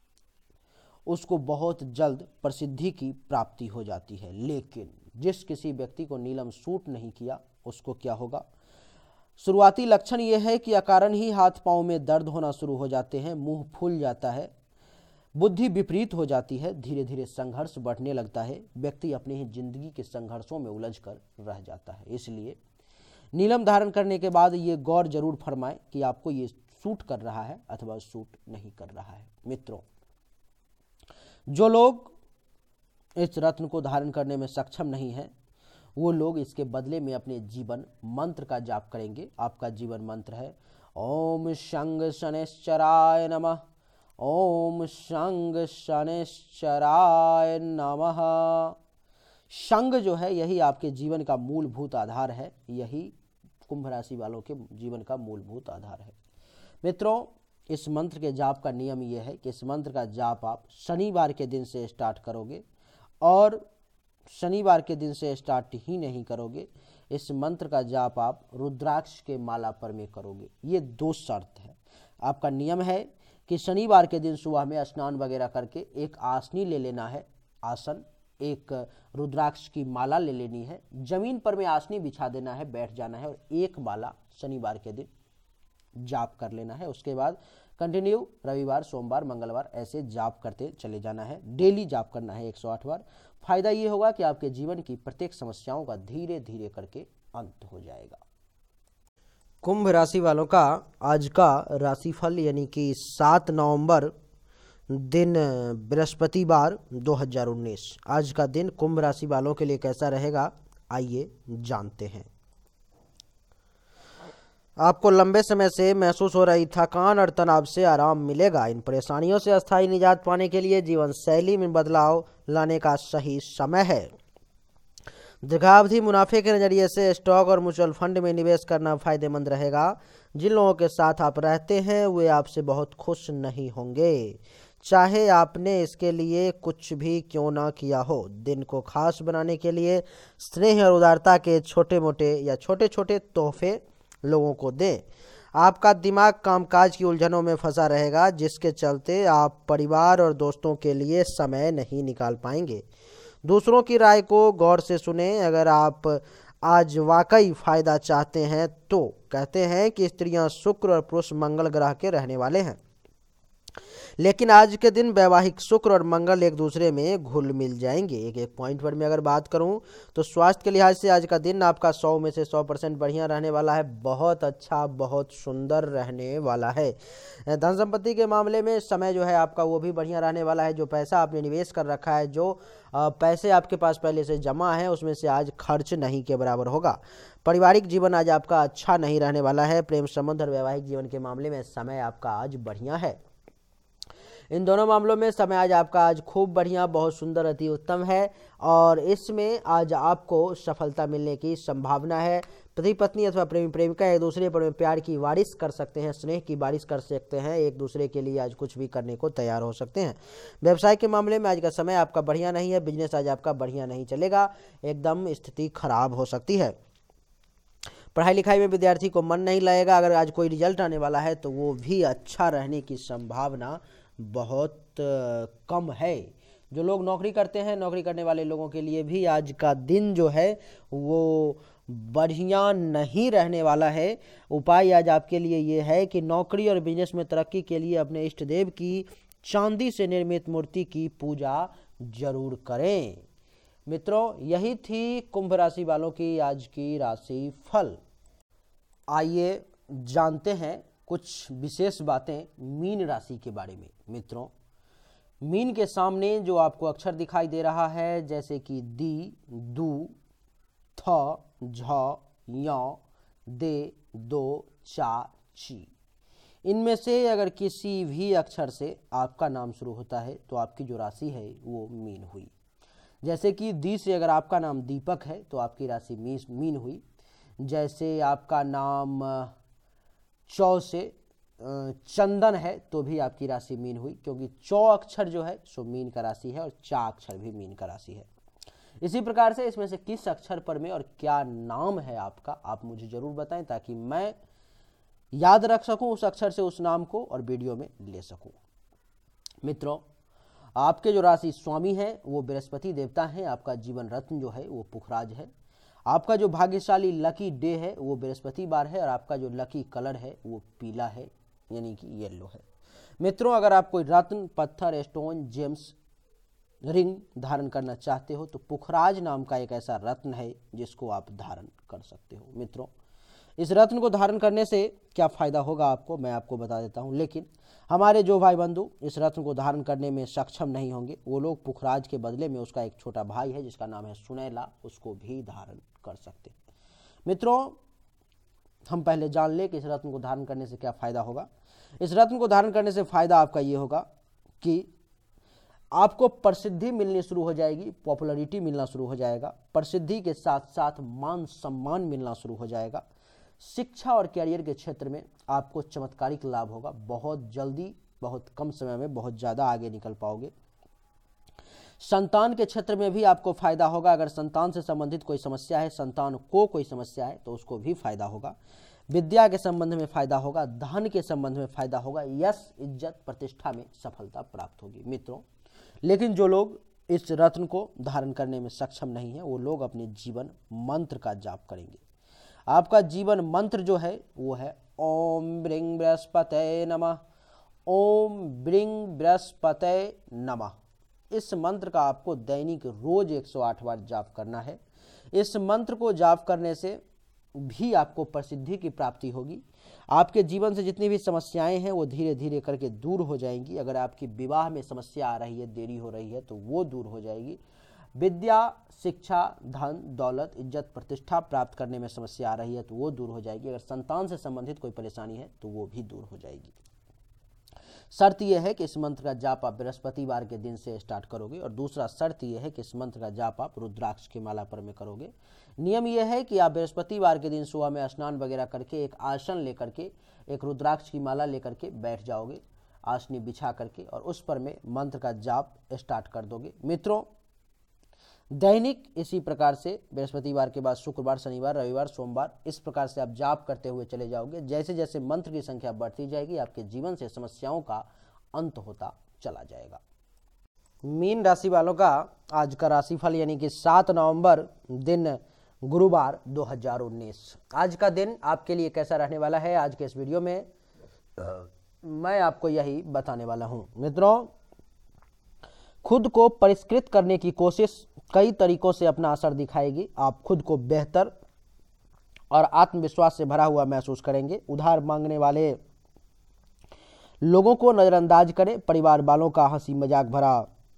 उसको बहुत जल्द प्रसिद्धि की प्राप्ति हो जाती है। लेकिन जिस किसी व्यक्ति को नीलम सूट नहीं किया उसको क्या होगा? शुरुआती लक्षण यह है कि अकारण ही हाथ पांव में दर्द होना शुरू हो जाते हैं, मुंह फूल जाता है, बुद्धि विपरीत हो जाती है, धीरे धीरे संघर्ष बढ़ने लगता है, व्यक्ति अपनी ही जिंदगी के संघर्षों में उलझ कर रह जाता है। इसलिए नीलम धारण करने के बाद ये गौर जरूर फरमाएं कि आपको ये सूट कर रहा है अथवा सूट नहीं कर रहा है। मित्रों, जो लोग इस रत्न को धारण करने में सक्षम नहीं है वो लोग इसके बदले में अपने जीवन मंत्र का जाप करेंगे। आपका जीवन मंत्र है ओम शंग शनैश्चराय नमः, ओम शंग शनैश्चराय नमः। शंग जो है यही आपके जीवन का मूलभूत आधार है, यही कुंभ राशि वालों के जीवन का मूलभूत आधार है। मित्रों, इस मंत्र के जाप का नियम यह है कि इस मंत्र का जाप आप शनिवार के दिन से स्टार्ट करोगे, और शनिवार के दिन से स्टार्ट ही नहीं करोगे, इस मंत्र का जाप आप रुद्राक्ष के माला पर में करोगे। ये दो शर्त है। आपका नियम है कि शनिवार के दिन सुबह में स्नान वगैरह करके एक आसनी ले लेना है, आसन, एक रुद्राक्ष की माला ले लेनी है, जमीन पर में आसनी बिछा देना है, बैठ जाना है और एक माला शनिवार के दिन जाप कर लेना है। उसके बाद कंटिन्यू रविवार, सोमवार, मंगलवार ऐसे जाप करते चले जाना है। डेली जाप करना है एक सौ आठ बार। फायदा ये होगा कि आपके जीवन की प्रत्येक समस्याओं का धीरे धीरे करके अंत हो जाएगा। कुंभ राशि वालों का आज का राशिफल यानी कि सात नवंबर दिन बृहस्पतिवार दो हज़ार उन्नीस, आज का दिन कुंभ राशि वालों के लिए कैसा रहेगा, आइए जानते हैं। आपको लंबे समय से महसूस हो रही थकान और तनाव से आराम मिलेगा। इन परेशानियों से अस्थायी निजात पाने के लिए जीवन शैली में बदलाव लाने का सही समय है। दीर्घावधि मुनाफे के नजरिए से स्टॉक और म्यूचुअल फंड में निवेश करना फायदेमंद रहेगा। जिन लोगों के साथ आप रहते हैं वे आपसे बहुत खुश नहीं होंगे, चाहे आपने इसके लिए कुछ भी क्यों ना किया हो। दिन को खास बनाने के लिए स्नेह और उदारता के छोटे मोटे या छोटे छोटे तोहफे लोगों को दें। आपका दिमाग कामकाज की उलझनों में फंसा रहेगा, जिसके चलते आप परिवार और दोस्तों के लिए समय नहीं निकाल पाएंगे। दूसरों की राय को गौर से सुनें। अगर आप आज वाकई फायदा चाहते हैं तो कहते हैं कि स्त्रियां शुक्र और पुरुष मंगल ग्रह के रहने वाले हैं, लेकिन आज के दिन वैवाहिक शुक्र और मंगल एक दूसरे में घुल मिल जाएंगे। एक एक पॉइंट पर मैं अगर बात करूं तो स्वास्थ्य के लिहाज से आज का दिन आपका सौ में से सौ परसेंट बढ़िया रहने वाला है, बहुत अच्छा, बहुत सुंदर रहने वाला है। धन संपत्ति के मामले में समय जो है आपका वो भी बढ़िया रहने वाला है। जो पैसा आपने निवेश कर रखा है, जो पैसे आपके पास पहले से जमा है, उसमें से आज खर्च नहीं के बराबर होगा। पारिवारिक जीवन आज आपका अच्छा नहीं रहने वाला है। प्रेम संबंध और वैवाहिक जीवन के मामले में समय आपका आज बढ़िया है। इन दोनों मामलों में समय आज आपका आज खूब बढ़िया, बहुत सुंदर, अति उत्तम है और इसमें आज आपको सफलता मिलने की संभावना है। पति पत्नी अथवा प्रेमी प्रेमिका एक दूसरे पर प्यार की बारिश कर सकते हैं, स्नेह की बारिश कर सकते हैं, एक दूसरे के लिए आज कुछ भी करने को तैयार हो सकते हैं। व्यवसाय के मामले में आज का समय आपका बढ़िया नहीं है। बिजनेस आज आपका बढ़िया नहीं चलेगा, एकदम स्थिति खराब हो सकती है। पढ़ाई लिखाई में विद्यार्थी को मन नहीं लगेगा। अगर आज कोई रिजल्ट आने वाला है तो वो भी अच्छा रहने की संभावना बहुत कम है। जो लोग नौकरी करते हैं, नौकरी करने वाले लोगों के लिए भी आज का दिन जो है वो बढ़िया नहीं रहने वाला है। उपाय आज आपके लिए ये है कि नौकरी और बिजनेस में तरक्की के लिए अपने इष्ट देव की चांदी से निर्मित मूर्ति की पूजा जरूर करें। मित्रों, यही थी कुंभ राशि वालों की आज की राशि फल। आइए जानते हैं कुछ विशेष बातें मीन राशि के बारे में। मित्रों, मीन के सामने जो आपको अक्षर दिखाई दे रहा है, जैसे कि दी, दू, थ, झ, य, दे, दो, चा, ची, इनमें से अगर किसी भी अक्षर से आपका नाम शुरू होता है तो आपकी जो राशि है वो मीन हुई। जैसे कि दी से अगर आपका नाम दीपक है तो आपकी राशि मीन हुई। जैसे आपका नाम चौ से चंदन है तो भी आपकी राशि मीन हुई, क्योंकि चौ अक्षर जो है सो मीन का राशि है और चा अक्षर भी मीन का राशि है। इसी प्रकार से इसमें से किस अक्षर पर में और क्या नाम है आपका, आप मुझे जरूर बताएं ताकि मैं याद रख सकूं उस अक्षर से उस नाम को और वीडियो में ले सकूं। मित्रों, आपके जो राशि स्वामी हैं वो बृहस्पति देवता हैं। आपका जीवन रत्न जो है वो पुखराज है। आपका जो भाग्यशाली लकी डे है वो बृहस्पतिवार है और आपका जो लकी कलर है वो पीला है, यानी कि येलो है। मित्रों, अगर आप कोई रत्न, पत्थर, स्टोन, जेम्स, रिंग धारण करना चाहते हो तो पुखराज नाम का एक ऐसा रत्न है जिसको आप धारण कर सकते हो। मित्रों, इस रत्न को धारण करने से क्या फायदा होगा आपको, मैं आपको बता देता हूं। लेकिन हमारे जो भाई बंधु इस रत्न को धारण करने में सक्षम नहीं होंगे, वो लोग पुखराज के बदले में उसका एक छोटा भाई है जिसका नाम है सुनैला, उसको भी धारण कर सकते हैं। मित्रों, हम पहले जान ले कि इस रत्न को धारण करने से क्या फायदा होगा। इस रत्न को धारण करने से फायदा आपका ये होगा कि आपको प्रसिद्धि मिलनी शुरू हो जाएगी, पॉपुलैरिटी मिलना शुरू हो जाएगा। प्रसिद्धि के साथ साथ मान सम्मान मिलना शुरू हो जाएगा। शिक्षा और कैरियर के क्षेत्र में आपको चमत्कारिक लाभ होगा। बहुत जल्दी, बहुत कम समय में बहुत ज़्यादा आगे निकल पाओगे। संतान के क्षेत्र में भी आपको फायदा होगा। अगर संतान से संबंधित कोई समस्या है, संतान को कोई समस्या है तो उसको भी फायदा होगा। विद्या के संबंध में फायदा होगा, धन के संबंध में फायदा होगा, यश, इज्जत, प्रतिष्ठा में सफलता प्राप्त होगी। मित्रों, लेकिन जो लोग इस रत्न को धारण करने में सक्षम नहीं है वो लोग अपने जीवन मंत्र का जाप करेंगे। आपका जीवन मंत्र जो है वो है ओम ब्रिंग बृहस्पते नमः, ओम ब्रिंग बृहस्पते नमः। इस मंत्र का आपको दैनिक रोज एक सौ आठ बार जाप करना है। इस मंत्र को जाप करने से भी आपको प्रसिद्धि की प्राप्ति होगी। आपके जीवन से जितनी भी समस्याएं हैं वो धीरे धीरे करके दूर हो जाएंगी। अगर आपकी विवाह में समस्या आ रही है, देरी हो रही है, तो वो दूर हो जाएगी। विद्या, शिक्षा, धन, दौलत, इज्जत, प्रतिष्ठा प्राप्त करने में समस्या आ रही है तो वो दूर हो जाएगी। अगर संतान से संबंधित कोई परेशानी है तो वो भी दूर हो जाएगी। शर्त यह है कि इस मंत्र का जाप आप बृहस्पतिवार के दिन से स्टार्ट करोगे, और दूसरा शर्त यह है कि इस मंत्र का जाप आप रुद्राक्ष की माला पर में करोगे। नियम यह है कि आप बृहस्पतिवार के दिन सुबह में स्नान वगैरह करके एक आसन लेकर के, एक रुद्राक्ष की माला लेकर के बैठ जाओगे, आसनी बिछा करके, और उस पर में मंत्र का जाप स्टार्ट कर दोगे। मित्रों, दैनिक इसी प्रकार से बृहस्पतिवार के बाद शुक्रवार, शनिवार, रविवार, सोमवार, इस प्रकार से आप जाप करते हुए चले जाओगे। जैसे जैसे मंत्र की संख्या बढ़ती जाएगी आपके जीवन से समस्याओं का अंत होता चला जाएगा। मीन राशि वालों का आज का राशिफल यानी कि सात नवंबर दिन गुरुवार दो हज़ार उन्नीस। आज का दिन आपके लिए कैसा रहने वाला है, आज के इस वीडियो में मैं आपको यही बताने वाला हूं। मित्रों, खुद को परिष्कृत करने की कोशिश कई तरीकों से अपना असर दिखाएगी। आप खुद को बेहतर और आत्मविश्वास से भरा हुआ महसूस करेंगे। उधार मांगने वाले लोगों को नजरअंदाज करें। परिवार वालों का हंसी मजाक भरा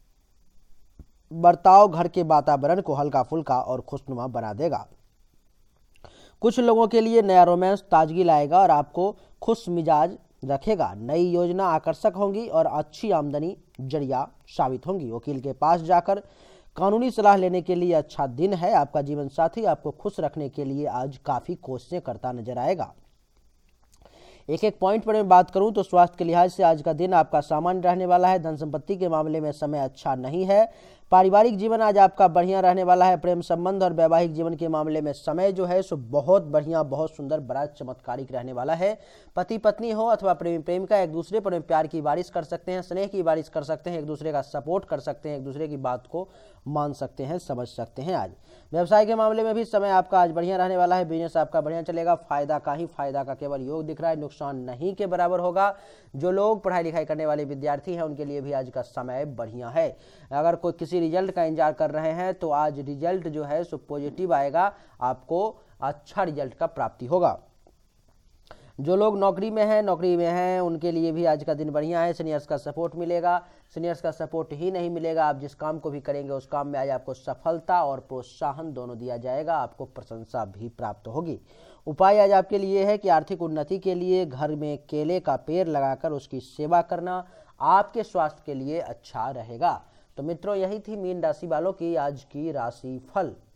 बर्ताव घर के वातावरण को हल्का फुल्का और खुशनुमा बना देगा। कुछ लोगों के लिए नया रोमांस ताजगी लाएगा और आपको खुश मिजाज रखेगा। नई योजना आकर्षक होंगी और अच्छी आमदनी जरिया साबित होंगी। वकील के पास जाकर कानूनी सलाह लेने के लिए अच्छा दिन है। आपका जीवन साथी आपको खुश रखने के लिए आज काफी कोशिशें करता नजर आएगा। एक एक पॉइंट पर मैं बात करूं तो स्वास्थ्य के लिहाज से आज का दिन आपका सामान्य रहने वाला है। धन संपत्ति के मामले में समय अच्छा नहीं है। पारिवारिक जीवन आज आपका बढ़िया रहने वाला है। प्रेम संबंध और वैवाहिक जीवन के मामले में समय जो है सो बहुत बढ़िया, बहुत सुंदर, बड़ा चमत्कारिक रहने वाला है। पति पत्नी हो अथवा प्रेमी प्रेमिका एक दूसरे पर प्यार की बारिश कर सकते हैं, स्नेह की बारिश कर सकते हैं, एक दूसरे का सपोर्ट कर सकते हैं, एक दूसरे की बात को मान सकते हैं, समझ सकते हैं। आज व्यवसाय के मामले में भी समय आपका आज बढ़िया रहने वाला है। बिजनेस आपका बढ़िया चलेगा। फायदा का ही फायदा का केवल योग दिख रहा है, नुकसान नहीं के बराबर होगा। जो लोग पढ़ाई लिखाई करने वाले विद्यार्थी हैं उनके लिए भी आज का समय बढ़िया है। अगर कोई किसी रिजल्ट का इंतजार कर रहे हैं तो आज रिजल्ट जो है सो पॉजिटिव आएगा, आपको अच्छा रिजल्ट का प्राप्ति होगा। जो लोग नौकरी में हैं नौकरी में हैं उनके लिए भी आज का दिन बढ़िया है। सीनियर्स का सपोर्ट मिलेगा। सीनियर्स का सपोर्ट ही नहीं मिलेगा, आप जिस काम को भी करेंगे उस काम में आज आपको सफलता और प्रोत्साहन दोनों दिया जाएगा। आपको प्रशंसा भी प्राप्त होगी। उपाय आज आपके लिए है कि आर्थिक उन्नति के लिए घर में केले का पेड़ लगाकर उसकी सेवा करना आपके स्वास्थ्य के लिए अच्छा रहेगा। तो मित्रों, यही थी मीन राशि वालों की आज की राशि फल।